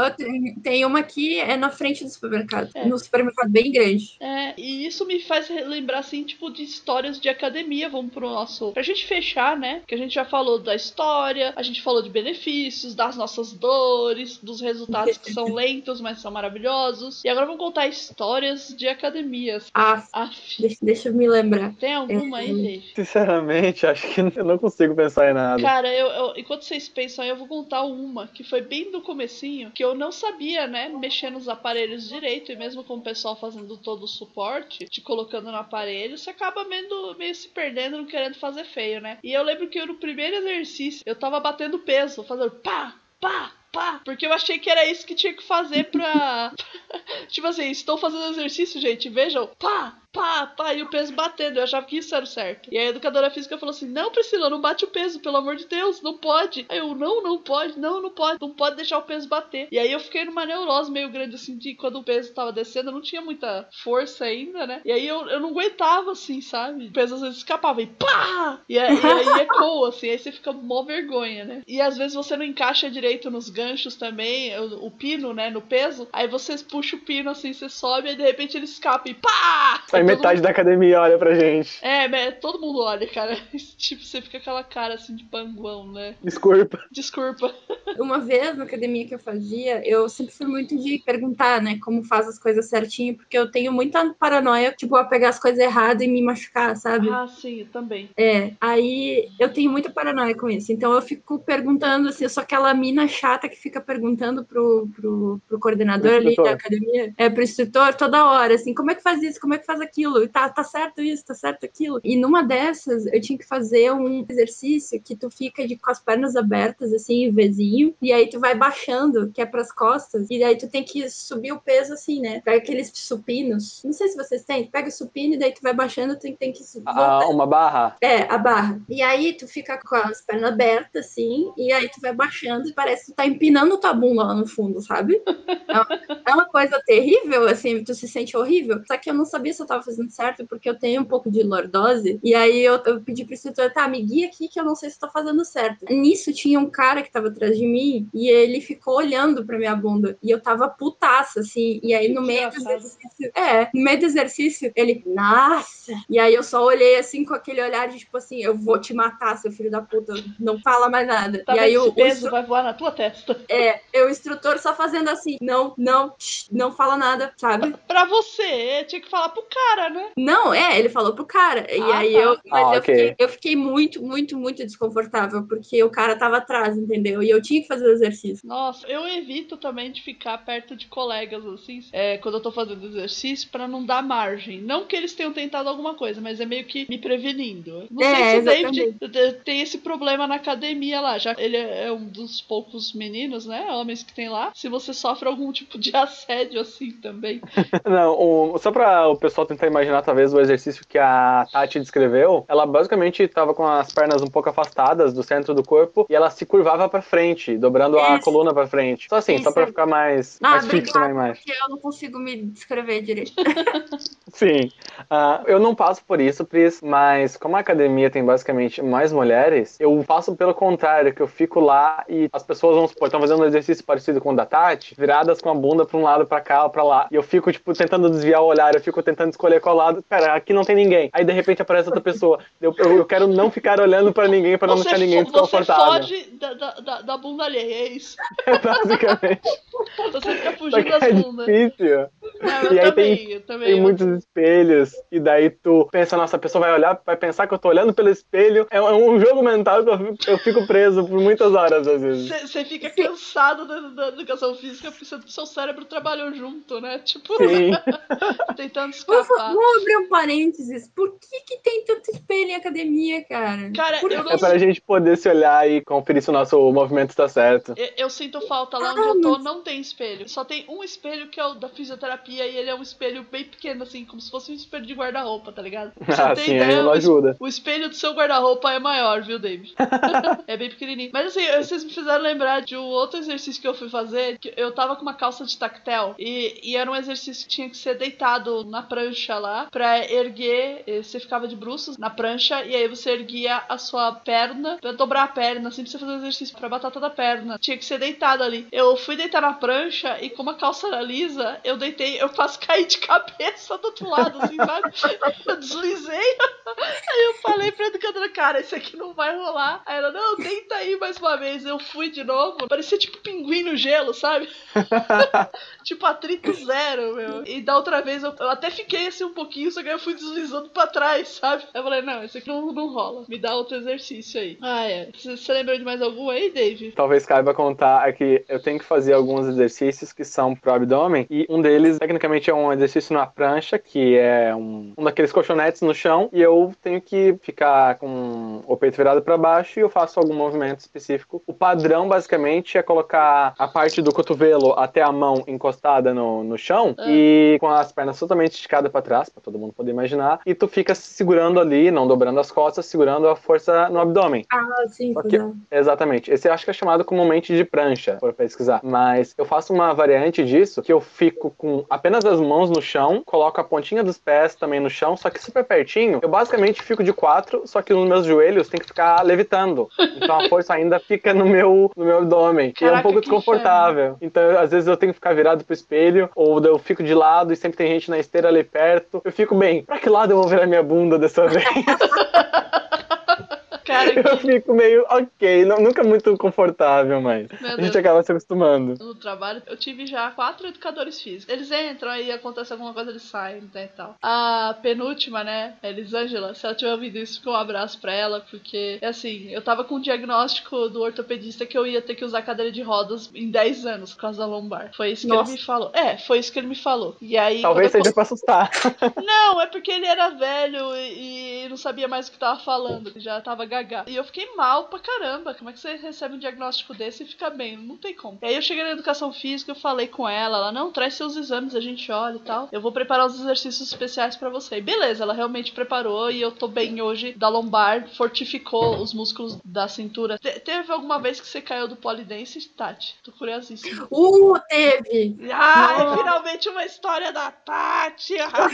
Tem uma aqui, na frente do supermercado. No supermercado bem grande. E isso me faz lembrar, assim, tipo, de histórias de academia. Vamos pro nosso... Pra gente fechar, né? Que a gente já falou da história, a gente falou de benefícios, das nossas dores, dos resultados que são lentos, mas são maravilhosos. E agora vamos contar histórias de academias. Deixa eu me lembrar. Tem alguma aí, Dave? Sinceramente, acho que eu não consigo pensar em nada. Cara, enquanto vocês pensam aí, eu vou contar uma que foi bem do comecinho, que eu não sabia, né, mexer nos aparelhos direito, e mesmo com o pessoal fazendo todo o suporte, te colocando no aparelho, você acaba meio se perdendo, não querendo fazer feio, né? E eu lembro que no primeiro exercício, eu tava batendo peso, fazendo pá, pá, pá, porque eu achei que era isso que tinha que fazer pra... tipo assim, estou fazendo exercício, gente, vejam, pá, pá, pá, e o peso batendo. Eu achava que isso era o certo. E a educadora física falou assim, não, Priscila, não bate o peso, pelo amor de Deus, não pode. Aí eu, não pode, não pode deixar o peso bater. E aí eu fiquei numa neurose meio grande, assim, de quando o peso tava descendo, eu não tinha muita força ainda, né? E aí eu não aguentava, assim, sabe? O peso às vezes escapava e pá! E aí ecoa, assim, aí você fica mó vergonha, né? E às vezes você não encaixa direito nos ganchos também, o pino, né, no peso, aí você puxa o pino, assim, você sobe, e de repente ele escapa e pá! Aí metade da academia olha pra gente. Todo mundo olha, cara. Tipo, você fica aquela cara assim de panguão, né? Desculpa. Uma vez na academia que eu fazia, eu sempre fui muito de perguntar, né, como faz as coisas certinho, porque eu tenho muita paranoia, tipo, a pegar as coisas erradas e me machucar, sabe? Ah, sim, eu também. Aí eu tenho muita paranoia com isso. Então eu fico perguntando, assim, eu sou aquela mina chata que fica perguntando pro coordenador ali da academia, pro instrutor, toda hora, assim, como é que faz isso, como é que faz aquilo? Tá certo isso, tá certo aquilo. E numa dessas, eu tinha que fazer um exercício que tu fica com as pernas abertas, assim, em Vzinho, pezinho, e aí tu vai baixando, que é pras costas, e daí tu tem que subir o peso assim, né? Pega aqueles supinos. Não sei se vocês têm. Pega o supino e daí tu vai baixando, tem que voltar. Uma barra? É, a barra. E aí tu fica com as pernas abertas, assim, e aí tu vai baixando e parece que tu tá empinando tua bunda lá no fundo, sabe? É uma coisa terrível, assim, tu se sente horrível. Só que eu não sabia se eu tava fazendo certo, porque eu tenho um pouco de lordose. E aí eu pedi pro instrutor, tá, me guia aqui que eu não sei se tô fazendo certo. Nisso tinha um cara que tava atrás de mim e ele ficou olhando pra minha bunda. E eu tava putaça, assim. E aí no meio do exercício, no meio do exercício, ele, nossa! E aí eu só olhei assim com aquele olhar de tipo assim, eu vou te matar, seu filho da puta, não fala mais nada. Tá, e aí esse peso vai voar na tua testa. O instrutor só fazendo assim, não fala nada, sabe? Pra você, tinha que falar pro cara, né? Não, ele falou pro cara. E aí tá. eu fiquei muito, muito, muito desconfortável, porque o cara tava atrás, entendeu? E eu tinha que fazer o exercício. Nossa, eu evito também de ficar perto de colegas, assim, quando eu tô fazendo exercício, pra não dar margem. Não que eles tenham tentado alguma coisa, mas é meio que me prevenindo. Não sei se o David tem esse problema na academia lá, já ele é um dos poucos meninos, né, homens que tem lá. Se você sofre algum tipo de assédio, assim, também. Não, só pra o pessoal tentar imaginar, talvez, o exercício que a Tati descreveu, ela basicamente tava com as pernas um pouco afastadas do centro do corpo e ela se curvava pra frente, dobrando a coluna pra frente. Só assim, só pra ficar mais fixo na imagem. Porque eu não consigo me descrever direito. Sim. Eu não passo por isso, Pris, mas como a academia tem basicamente mais mulheres, eu faço pelo contrário, que eu fico lá e as pessoas, vamos supor, estão fazendo um exercício parecido com o da Tati, viradas com a bunda pra um lado, pra cá ou pra lá. E eu fico, tipo, tentando desviar o olhar, eu fico tentando escolher qual lado. Pera, aqui não tem ninguém. Aí, de repente, aparece outra pessoa. Eu quero não ficar olhando pra ninguém, pra não deixar ninguém desconfortável. Você foge da bunda alheia, é isso? Basicamente. Você fica fugindo das bundas. É difícil. Não, e aí tem muitos espelhos, e daí tu pensa, nossa, a pessoa vai olhar, vai pensar que eu tô olhando pelo espelho. É um jogo mental que eu fico preso por muitas horas, às vezes. Você fica cansado da educação física porque seu cérebro trabalhou junto, né? Tipo, tentando escapar. Vamos abrir um parênteses. Por que tem tanto espelho em academia, cara? Cara, eu não É pra gente poder se olhar e conferir se o nosso movimento está certo. Eu sinto falta lá onde eu tô, não tem espelho. Só tem um espelho que é o da fisioterapia e ele é um espelho bem pequeno, assim, como se fosse um espelho de guarda-roupa, tá ligado? Sim, aí não ajuda. O espelho do seu guarda-roupa é maior, viu, David? É bem pequenininho. Mas assim, vocês me fizeram lembrar de um outro exercício que eu fui fazer, que eu tava com uma calça de tactel e era um exercício que tinha que ser deitado na prancha lá, pra erguer, você ficava de bruços na prancha e aí você erguia a sua perna, pra dobrar a perna, assim, pra você fazer um exercício pra batata da perna. Tinha que ser deitado ali. Eu fui deitar na prancha e como a calça era lisa, eu quase caí de cabeça do outro lado, assim, sabe? Eu deslizei. Aí eu falei pra educadora, cara, esse aqui não vai rolar. Aí ela, não, tenta aí mais uma vez. Eu fui de novo. Parecia tipo pinguim no gelo, sabe? Tipo atrito zero, meu. E da outra vez eu até fiquei assim um pouquinho, só que eu fui deslizando pra trás, sabe? Aí eu falei, não, esse aqui não rola. Me dá outro exercício aí. Você lembra de mais algum aí, Dave? Talvez caiba contar que eu tenho que fazer alguns exercícios que são pro abdômen e um deles, tecnicamente, é um exercício na prancha, que é um daqueles colchonetes no chão e eu tenho que ficar com o peito virado pra baixo e eu faço algum movimento específico. O padrão, basicamente, é colocar a parte do cotovelo até a mão encostada no chão e com as pernas totalmente esticadas pra trás, pra todo mundo poder imaginar, e tu fica segurando ali, não dobrando as costas, segurando a força no abdômen. Sim, Exatamente. Esse eu acho que é chamado comumente de prancha, por pesquisar. Mas eu faço uma variante disso, que eu fico com apenas as mãos no chão, coloco a pontinha dos pés também no chão, só que super pertinho. Eu basicamente fico de 4, só que os meus joelhos tem que ficar levitando. Então a força ainda fica no meu abdômen. Caraca, e é um pouco desconfortável. Então, às vezes eu tenho que ficar virado pro espelho, ou eu fico de lado e sempre tem gente na esteira ali perto. Eu fico bem, pra que lado eu vou virar minha bunda dessa vez? Cara, eu fico meio ok, nunca muito confortável, mas a gente acaba se acostumando. No trabalho, eu tive já 4 educadores físicos. Eles entram aí, acontece alguma coisa, eles saem, né, e tal. A penúltima, né, Elisângela, se ela tiver ouvido isso, fica um abraço pra ela, porque, assim, eu tava com um diagnóstico do ortopedista que eu ia ter que usar cadeira de rodas em 10 anos por causa da lombar. Foi isso que ele me falou. Foi isso que ele me falou. E aí... Talvez seja pra assustar. Não, é porque ele era velho e não sabia mais o que tava falando. Já tava TDAH. E eu fiquei mal pra caramba. Como é que você recebe um diagnóstico desse e fica bem? Não tem como. E aí eu cheguei na educação física, eu falei com ela, não, traz seus exames, a gente olha e tal. Eu vou preparar os exercícios especiais pra você. E beleza, ela realmente preparou e eu tô bem hoje da lombar, fortificou os músculos da cintura. Teve alguma vez que você caiu do polidense, Tati? Tô curiosíssima. Teve! Ai, finalmente uma história da Tati!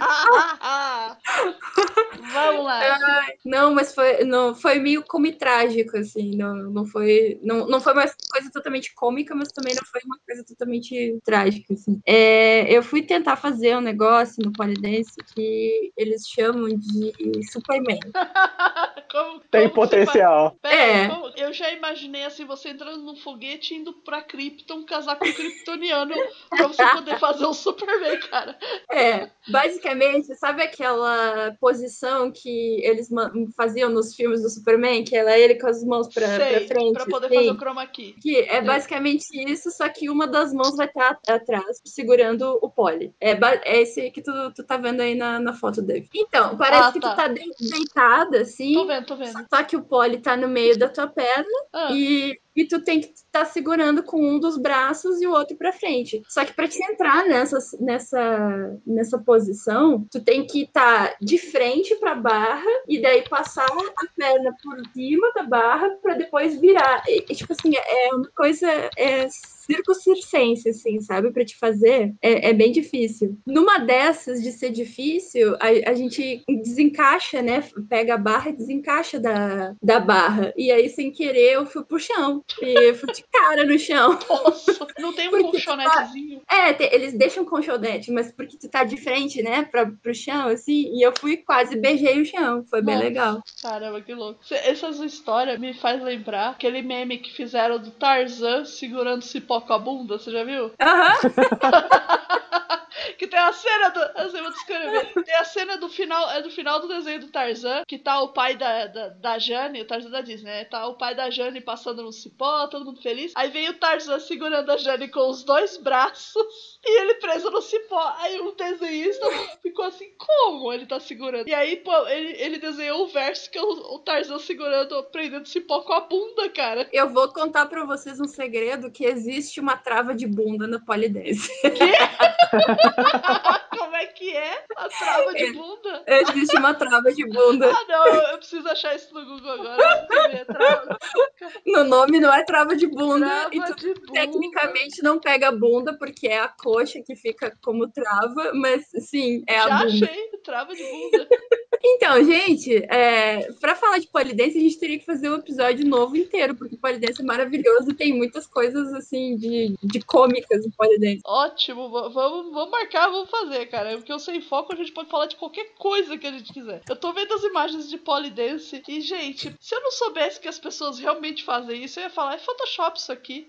Vamos lá. Não, mas foi meio trágico, assim. Não foi uma coisa totalmente cômica, mas também não foi uma coisa totalmente trágica, assim. Eu fui tentar fazer um negócio no polidense que eles chamam de Superman. Tem potencial. Pera, eu já imaginei assim, você entrando num foguete indo pra Krypton, casar com um kryptoniano pra você poder fazer o Superman, cara. Basicamente, sabe aquela posição que eles faziam nos filmes do Superman, que era ele com as mãos pra frente? Pra poder fazer o chroma key. Que é basicamente isso, só que uma das mãos vai estar atrás, segurando o pole. É esse que tu tá vendo aí na foto dele. Então, parece que tu tá deitada, assim. Tô vendo. Só que o pole tá no meio da tua perna e tu tem que estar segurando com um dos braços e o outro pra frente. Só que pra te entrar nessa posição, tu tem que estar de frente pra barra e daí passar a perna por cima da barra pra depois virar. Tipo assim, é uma coisa... circunstância, assim, sabe? Pra te fazer, é bem difícil. Numa dessas de ser difícil, a gente desencaixa, né? Pega a barra e desencaixa da barra. E aí, sem querer, eu fui pro chão. E eu fui de cara no chão. Nossa, não tem um colchonetezinho? Eles deixam colchonete, mas porque tu tá de frente, né? Pro chão, assim, e eu fui quase beijei o chão. Foi bem legal. Caramba, que louco. Essas histórias me faz lembrar aquele meme que fizeram do Tarzan segurando cipó com a bunda, você já viu? Que tem a cena do... Eu sei, vou descrever. Tem a cena do final do desenho do Tarzan, que tá o pai da Jane, o Tarzan da Disney, né? Tá o pai da Jane passando no cipó, todo mundo feliz. Aí vem o Tarzan segurando a Jane com os dois braços e ele preso no cipó. Aí o desenhista ficou assim, como ele tá segurando? E aí, pô, ele desenhou o verso que é o Tarzan segurando, prendendo o cipó com a bunda, cara. Eu vou contar pra vocês um segredo, que existe uma trava de bunda no polidense. Quê? Como é que é? A trava de bunda? Existe uma trava de bunda. Ah, não, eu preciso achar isso no Google agora. No nome não é trava de bunda. Trava e tu, de bunda. Tecnicamente não pega a bunda, porque é a coxa que fica como trava, mas sim, é a bunda. Já achei, trava de bunda. Então, gente, pra falar de polidense, a gente teria que fazer um episódio novo inteiro, porque polidense é maravilhoso e tem muitas coisas, assim, de cômicas no polidense. Ótimo, vamos marcar, vamos fazer, cara. Porque eu sem foco a gente pode falar de qualquer coisa que a gente quiser. Eu tô vendo as imagens de polidense e, gente, se eu não soubesse que as pessoas realmente fazem isso, eu ia falar, é Photoshop isso aqui.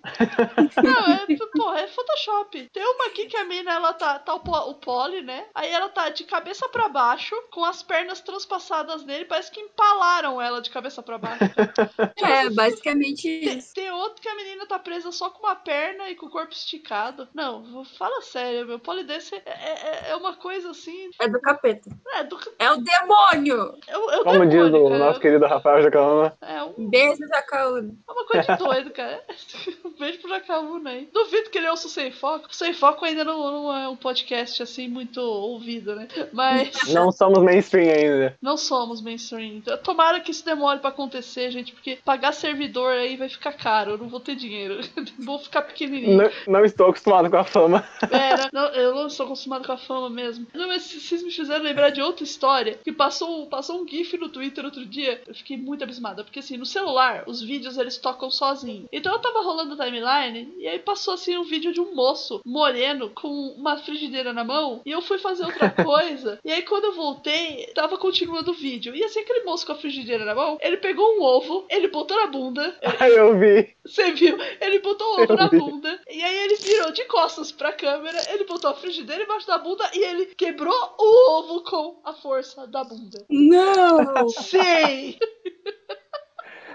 Não, é Photoshop. Tem uma aqui que a mina, ela tá o poli, né? Aí ela tá de cabeça pra baixo, com as pernas transpassadas nele, parece que empalaram ela de cabeça pra baixo. Basicamente isso. Tem outro que a menina tá presa só com uma perna e com o corpo esticado. Não, fala sério, meu. Polidense é uma coisa assim... É do capeta. É o demônio! Como diz o nosso querido Rafael Jacaúna. Beijo, Jacaúna. É uma coisa de doido, cara. Um beijo pro Jacaúna aí. Duvido que ele ouça o Sem Foco. O Sem Foco ainda não é um podcast assim muito ouvido, né? Mas... Não somos mainstream ainda. Não somos mainstream. Tomara que isso demore pra acontecer, gente, porque pagar servidor aí vai ficar caro. Eu não vou ter dinheiro. Vou ficar pequenininho. Não estou acostumado com a fama. Eu não estou acostumado com a fama mesmo. Não, mas vocês me fizeram lembrar de outra história, que passou um gif no Twitter outro dia. Eu fiquei muito abismada, porque assim, no celular, os vídeos eles tocam sozinhos. Então eu tava rolando a timeline, e aí passou assim um vídeo de um moço moreno com uma frigideira na mão, e eu fui fazer outra coisa, e aí quando eu voltei, tava continuando o vídeo. E assim, aquele moço com a frigideira na mão, ele pegou um ovo, ele botou na bunda. Eu vi. Você viu? Ele botou o ovo na bunda, e aí ele virou de costas pra câmera, ele botou a frigideira embaixo da bunda e ele quebrou o ovo com a força da bunda. Não! Sim!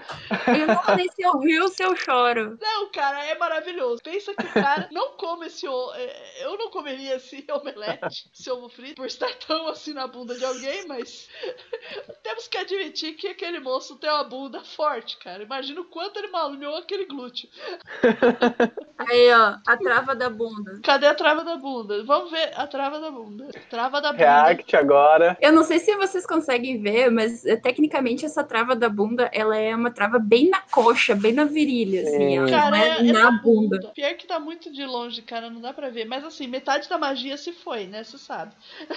Eu não sei se eu rio ou se eu choro. Não, cara, é maravilhoso. Pensa que o cara não come esse ovo. Eu não comeria esse omelete, esse ovo frito, por estar tão assim na bunda de alguém, mas temos que admitir que aquele moço tem uma bunda forte, cara. Imagina o quanto ele malhou aquele glúteo. Aí, ó, a trava da bunda. Cadê a trava da bunda? Vamos ver a trava da bunda. Trava da bunda. React agora. Eu não sei se vocês conseguem ver, mas tecnicamente essa trava da bunda, ela é uma trava bem na coxa, bem na virilha, assim. Ela Cara, não é na bunda. Pior que tá muito de longe, cara, não dá pra ver. Mas assim, metade da magia se foi, né? Você sabe.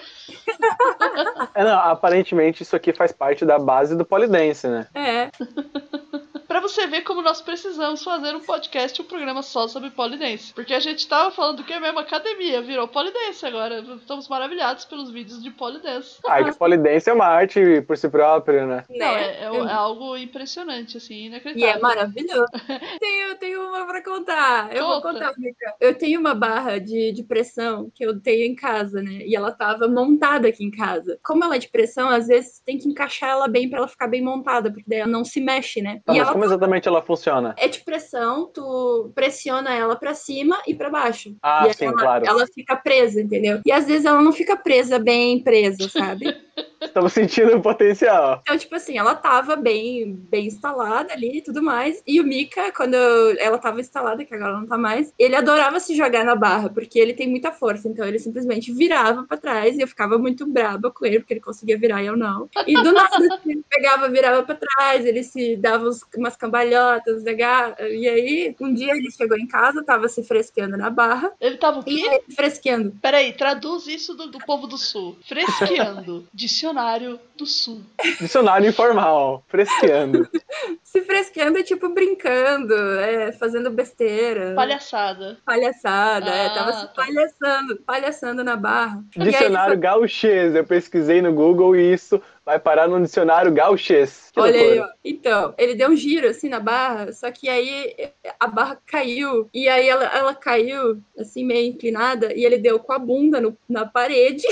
Não, aparentemente isso aqui faz parte da base do polidense, né? É. Pra você ver como nós precisamos fazer um podcast, um programa só sobre polidense. Porque a gente tava falando do que mesmo? Academia, virou polidense agora. Estamos maravilhados pelos vídeos de polidense. A arte polidense é uma arte por si própria, né? Não, é algo impressionante, assim, inacreditável. E é maravilhoso. Eu tenho uma pra contar. Eu vou contar, Mica. Eu tenho uma barra de pressão que eu tenho em casa, né? E ela tava montada aqui em casa. Como ela é de pressão, às vezes tem que encaixar ela bem pra ela ficar bem montada, porque daí ela não se mexe, né? Tá, E mas ela como exatamente ela funciona? é de pressão, tu pressiona ela pra cima e pra baixo. Ah, e sim, claro. Ela fica presa, entendeu? E às vezes ela não fica presa, bem presa, sabe? Estamos sentindo o potencial. Então, tipo assim, ela tava bem instalada ali e tudo mais. E o Mika, quando ela tava instalada, que agora não tá mais, ele adorava se jogar na barra, porque ele tem muita força. Então ele simplesmente virava pra trás e eu ficava muito braba com ele, porque ele conseguia virar e eu não. E do nada ele pegava, virava pra trás, ele se dava umas cambalhotas, legal. E aí, um dia ele chegou em casa, tava se fresqueando na barra. Ele tava o quê? Fresqueando. Peraí, traduz isso do povo do sul. Fresqueando. Dicionário do sul. Dicionário informal, fresqueando. Se fresqueando é tipo brincando, fazendo besteira. Palhaçada. Tava se palhaçando na barra. Dicionário gauchês, eu pesquisei no Google e isso vai parar no dicionário gauchês. Olha aí, ó. Então, ele deu um giro assim na barra, só que aí a barra caiu, e aí ela caiu assim meio inclinada, e ele deu com a bunda na parede.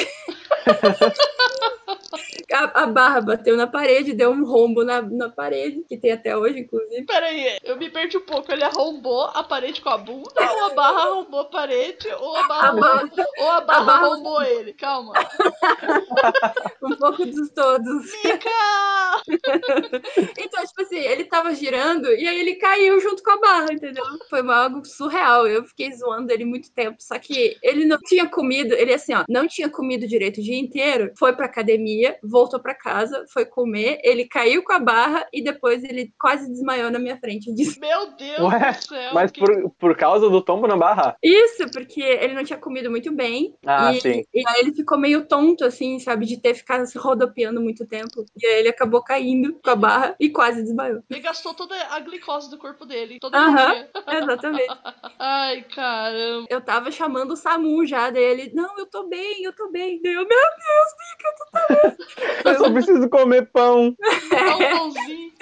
A barra bateu na parede, deu um rombo na parede, que tem até hoje, inclusive. Peraí, eu me perdi um pouco. Ele arrombou a parede com a bunda, ou a barra arrombou a parede, ou a barra arrombou ele? Calma. Um pouco dos todos. Mica! Então, tipo assim, ele tava girando e aí ele caiu junto com a barra, entendeu? Foi algo surreal. Eu fiquei zoando ele muito tempo. Só que ele não tinha comido, ele assim, ó, não tinha comido direito o dia inteiro, foi pra academia, voltou pra casa, foi comer, ele caiu com a barra e depois ele quase desmaiou na minha frente. Eu disse, meu Deus do céu! Mas por causa do tombo na barra? Isso, porque ele não tinha comido muito bem. Sim. E aí ele ficou meio tonto, assim, sabe, de ter ficado se rodopiando muito tempo. E aí ele acabou caindo com a barra e quase desmaiou. Ele gastou toda a glicose do corpo dele. Todo dia. Exatamente. Ai, caramba. Eu tava chamando o SAMU já dele. Não, eu tô bem. Daí eu, meu Deus, Mica, tu tá bem? Eu só preciso comer pão. Dá um pãozinho.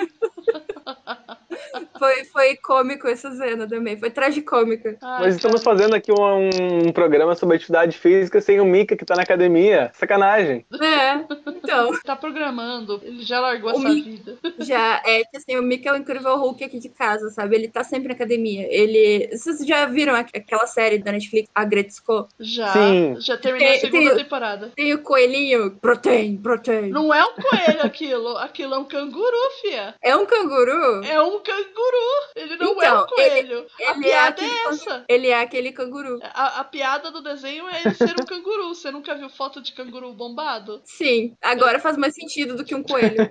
Foi cômico essa cena também, foi tragicômica. Mas estamos fazendo aqui um programa sobre atividade física sem o Mika que tá na academia. Sacanagem. Então. Tá programando, ele já largou essa vida. Já, assim, o Mika é o incrível Hulk aqui de casa, sabe? Ele tá sempre na academia. Vocês já viram aquela série da Netflix, a Gretzko? Já. Sim. Já terminei a segunda temporada. Tem o coelhinho, protein. Não é um coelho aquilo é um canguru, fia. É um canguru? É um canguru. Ele não é um coelho. A piada é essa. Ele é aquele canguru. A piada do desenho é ele ser um canguru. Você nunca viu foto de canguru bombado? Sim, agora faz mais sentido do que um coelho.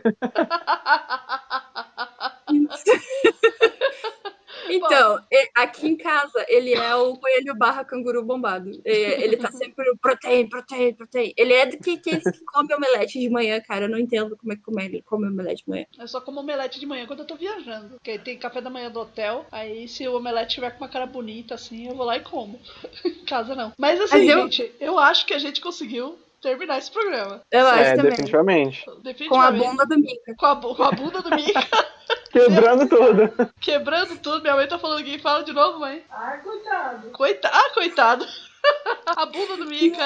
Então, aqui em casa, ele é o coelho barra canguru bombado. Ele tá sempre protein. Ele é do que come omelete de manhã, cara. Eu não entendo como é que ele come omelete de manhã. Eu só como omelete de manhã quando eu tô viajando. Porque tem café da manhã do hotel. Aí, se o omelete tiver com uma cara bonita, assim, eu vou lá e como. Em casa, não. Mas assim, gente, eu acho que a gente conseguiu terminar esse programa. Eu acho também. Definitivamente. Com a bunda do Mika. Com a bunda do Mika. Quebrando tudo. Quebrando tudo. Minha mãe tá falando aqui. Fala de novo, mãe. Ai, coitado. Coitado. A bunda do Mika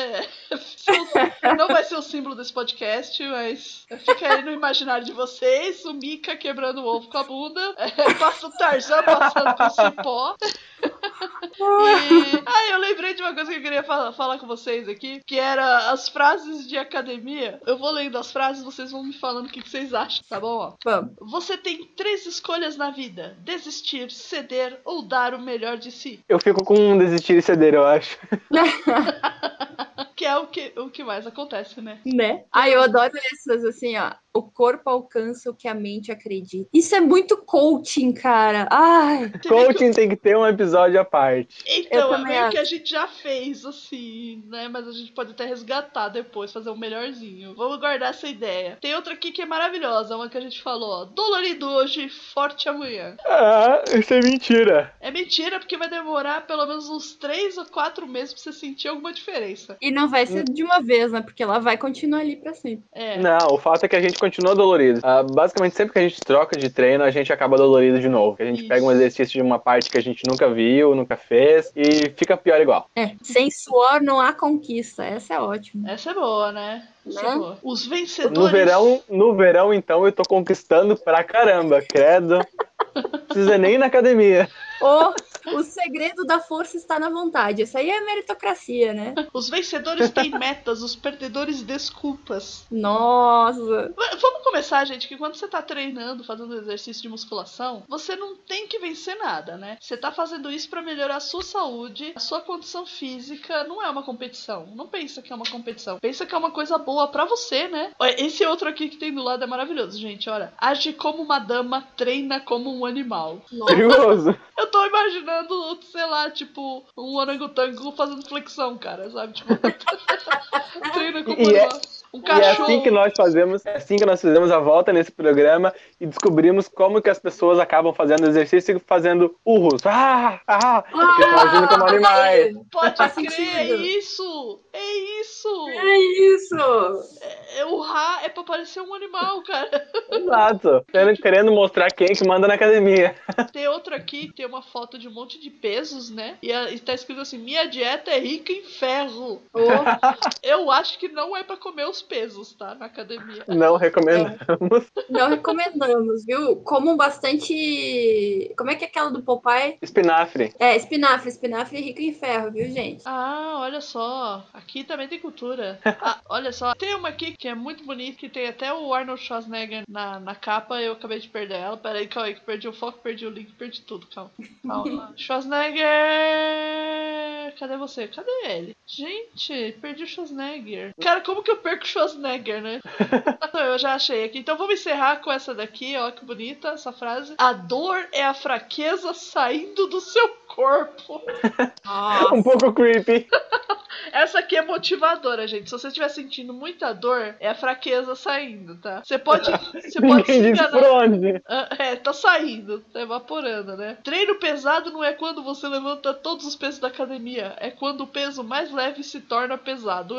não vai ser o símbolo desse podcast, mas fica aí no imaginário de vocês, o Mika quebrando o ovo com a bunda, passa o Tarzan passando com cipó. Eu lembrei de uma coisa que eu queria falar com vocês aqui, que era as frases de academia. Eu vou lendo as frases, vocês vão me falando o que vocês acham, tá bom? Ó. Vamos. Você tem 3 escolhas na vida: desistir, ceder ou dar o melhor de si. Eu fico com desistir e ceder, eu acho. Que é o que mais acontece, né? Né? Eu adoro essas, assim, ó. O corpo alcança o que a mente acredita. Isso é muito coaching, cara. Ai. Coaching tem que ter um episódio à parte. Então, é meio que a gente já fez, assim, né? Mas a gente pode até resgatar depois, fazer um melhorzinho. Vamos guardar essa ideia. Tem outra aqui que é maravilhosa, uma que a gente falou, ó. Dolorido hoje, forte amanhã. Isso é mentira. É mentira, porque vai demorar pelo menos uns 3 ou 4 meses pra você sentir alguma diferença. E não vai ser de uma vez, né? Porque ela vai continuar ali pra sempre. Não, o fato é que a gente continua dolorido. Basicamente, sempre que a gente troca de treino, a gente acaba dolorido de novo. A gente pega um exercício de uma parte que a gente nunca viu, nunca fez, e fica pior igual. Sem suor não há conquista. Essa é ótima. Essa é boa, né? Essa é boa. Os vencedores... No verão, então, eu tô conquistando pra caramba, credo. Não precisa nem ir na academia. O segredo da força está na vontade. Isso aí é meritocracia, né? Os vencedores têm metas, os perdedores desculpas. Nossa! Vamos começar, gente, que quando você tá treinando, fazendo exercício de musculação, você não tem que vencer nada, né? Você tá fazendo isso pra melhorar a sua saúde, a sua condição física. Não é uma competição. Não pensa que é uma competição. Pensa que é uma coisa boa pra você, né? Esse outro aqui que tem do lado é maravilhoso, gente. Olha, age como uma dama, treina como um animal. Perigoso. Eu tô imaginando, sei lá, tipo, um orangotango fazendo flexão, cara, sabe? Tipo, treina como um cachorro. E é assim que nós fizemos a volta nesse programa e descobrimos como que as pessoas acabam fazendo exercício e fazendo urros. Porque estão agindo como animais. Pode crer, é isso! É isso! É isso! O Ra é pra parecer um animal, cara. Exato. Querendo mostrar quem que manda na academia. Tem outro aqui, tem uma foto de um monte de pesos, né? E tá escrito assim, minha dieta é rica em ferro. Eu acho que não é pra comer os pesos, tá? Na academia. Não recomendamos. Não recomendamos, viu? Comam bastante... Como é que é aquela do Popeye? Espinafre. Espinafre. Espinafre é rico em ferro, viu, gente? Olha só. Aqui também tem cultura. Olha só. Tem uma aqui que é muito bonita, que tem até o Arnold Schwarzenegger na capa. Eu acabei de perder ela. Peraí, calma aí, que perdi o foco, perdi o link, perdi tudo. Calma. Schwarzenegger! Cadê você? Cadê ele? Gente, perdi o Schwarzenegger. Cara, como que eu perco o Schwarzenegger, né? Eu já achei aqui. Então vamos encerrar com essa daqui, ó, que bonita essa frase. A dor é a fraqueza saindo do seu corpo. Um pouco creepy. Essa aqui é motivadora, gente. Se você estiver sentindo muita dor, é a fraqueza saindo, tá? Você pode se enganar. Por onde? Tá saindo, tá evaporando, né? Treino pesado não é quando você levanta todos os pesos da academia. É quando o peso mais leve se torna pesado.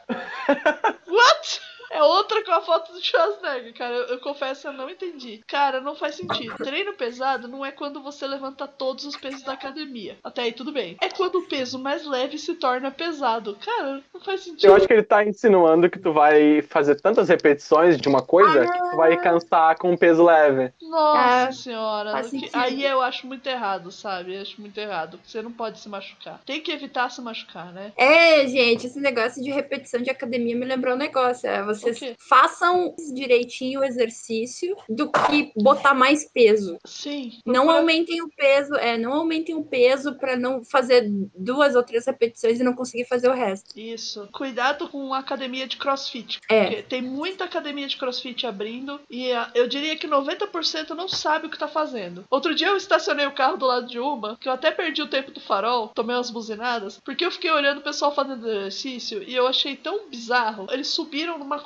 What? É outra com a foto do Schwarzenegger, cara. Eu confesso, eu não entendi. Cara, não faz sentido. Treino pesado não é quando você levanta todos os pesos da academia. Até aí tudo bem. É quando o peso mais leve se torna pesado. Cara, não faz sentido. Eu acho que ele tá insinuando que tu vai fazer tantas repetições de uma coisa que tu vai cansar com um peso leve. Nossa senhora. Sentido. Aí eu acho muito errado, sabe? Eu acho muito errado. Você não pode se machucar. Tem que evitar se machucar, né? Gente, esse negócio de repetição de academia me lembrou um negócio. Vocês façam direitinho o exercício do que botar mais peso. Sim. Não aumentem o peso, não aumentem o peso para não fazer 2 ou 3 repetições e não conseguir fazer o resto. Isso. Cuidado com a academia de CrossFit. Porque tem muita academia de CrossFit abrindo e eu diria que 90% não sabe o que tá fazendo. Outro dia eu estacionei o carro do lado de uma, que eu até perdi o tempo do farol, tomei umas buzinadas, porque eu fiquei olhando o pessoal fazendo exercício e eu achei tão bizarro. Eles subiram numa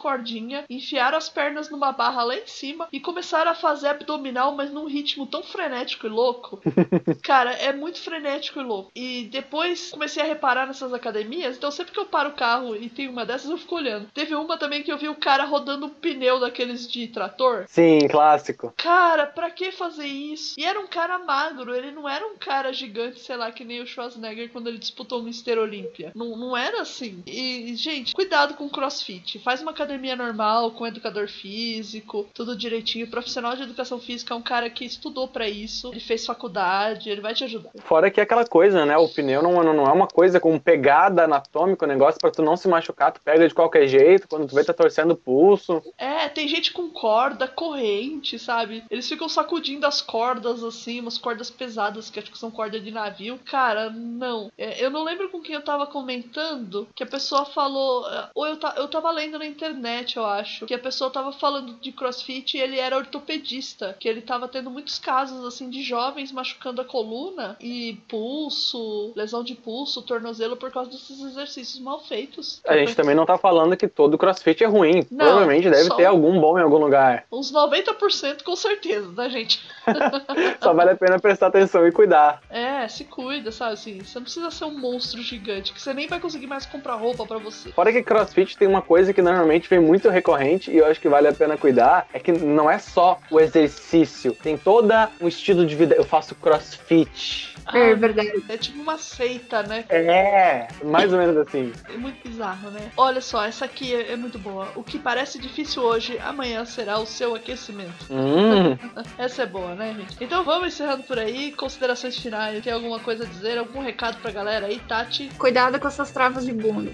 cordinha, enfiaram as pernas numa barra lá em cima e começaram a fazer abdominal, mas num ritmo tão frenético e louco. Cara, é muito frenético e louco. E depois comecei a reparar nessas academias, então sempre que eu paro o carro e tem uma dessas, eu fico olhando. Teve uma também que eu vi o cara rodando um pneu daqueles de trator. Sim, clássico. Cara, pra que fazer isso? E era um cara magro, ele não era um cara gigante, sei lá, que nem o Schwarzenegger quando ele disputou o Mr. Olímpia. Não era assim. E, gente, cuidado com o CrossFit. Faz uma academia normal, com educador físico, tudo direitinho. O profissional de educação física é um cara que estudou pra isso, ele fez faculdade, ele vai te ajudar. Fora que é aquela coisa, né? O pneu não é uma coisa com pegada anatômica, o negócio pra tu não se machucar, tu pega de qualquer jeito, quando tu vê tá torcendo o pulso. É, tem gente com corda, corrente, sabe? Eles ficam sacudindo as cordas, assim, umas cordas pesadas, que acho que são cordas de navio. Cara, não. Eu não lembro com quem eu tava comentando, que a pessoa falou... Ou eu tava lendo na internet, eu acho, que a pessoa tava falando de CrossFit e ele era ortopedista, que ele tava tendo muitos casos, assim, de jovens machucando a coluna e pulso, lesão de pulso, tornozelo, por causa desses exercícios mal feitos. A gente também não tá falando que todo CrossFit é ruim. Não, provavelmente deve ter algum bom em algum lugar. Uns 90% com certeza, tá, gente? Só vale a pena prestar atenção e cuidar. É, se cuida, sabe, assim, você não precisa ser um monstro gigante, que você nem vai conseguir mais comprar roupa pra você. Fora que CrossFit tem uma coisa que normalmente vem muito recorrente e eu acho que vale a pena cuidar, é que não é só o exercício, tem todo um estilo de vida. Eu faço CrossFit. É verdade. É tipo uma seita, né? É, mais ou menos assim. É muito bizarro, né? Olha só, essa aqui é muito boa. O que parece difícil hoje, amanhã será o seu aquecimento. Essa é boa, né, gente? Então vamos encerrando por aí. Considerações finais. Tem alguma coisa a dizer? Algum recado pra galera aí, Tati? Cuidado com essas travas de bunda.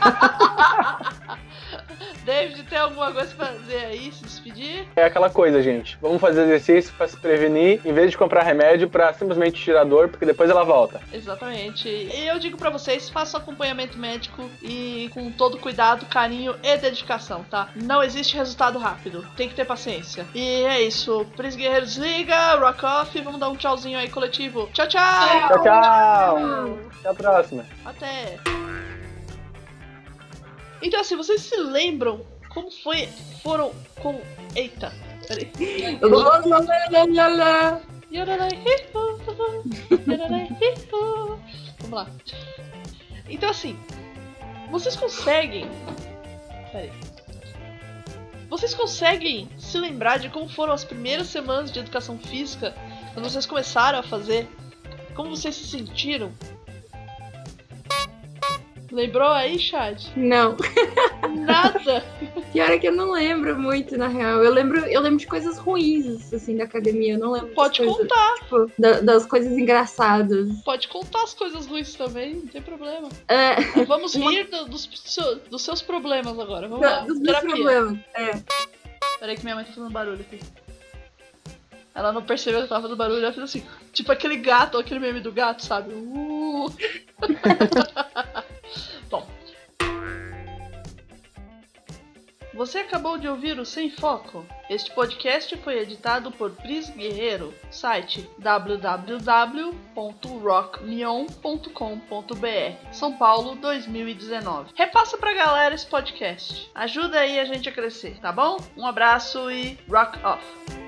David, tem alguma coisa pra dizer aí? Se despedir? É aquela coisa, gente. Vamos fazer exercício pra se prevenir, em vez de comprar remédio pra simplesmente tirar a dor, porque depois ela volta. Exatamente. E eu digo pra vocês, façam acompanhamento médico e com todo cuidado, carinho e dedicação, tá? Não existe resultado rápido. Tem que ter paciência. E é isso. Príncipe Guerreiro desliga, rock off. Vamos dar um tchauzinho aí coletivo. Tchau, tchau! Tchau, tchau! Até a próxima. Até! Então assim, vocês se lembram como Eita, peraí. Vamos lá. Então assim, vocês conseguem... Peraí. Vocês conseguem se lembrar de como foram as primeiras semanas de educação física? Quando vocês começaram a fazer? Como vocês se sentiram? Lembrou aí, Chad? Não. Nada? Pior é que eu não lembro muito, na real. Eu lembro de coisas ruins, assim, da academia. Eu não lembro. Pode contar. Tipo, das coisas engraçadas. Pode contar as coisas ruins também, não tem problema. É. Vamos rir dos seus problemas agora. Vamos lá. Dos meus problemas. É. Peraí que minha mãe tá fazendo barulho aqui. Ela não percebeu que eu tava fazendo barulho, ela fez assim, tipo aquele gato, aquele meme do gato, sabe? Bom. Você acabou de ouvir o Sem Foco. Este podcast foi editado por Pris Guerreiro, site www.rockneon.com.br, São Paulo, 2019. Repassa pra galera esse podcast. Ajuda aí a gente a crescer, tá bom? Um abraço e rock off!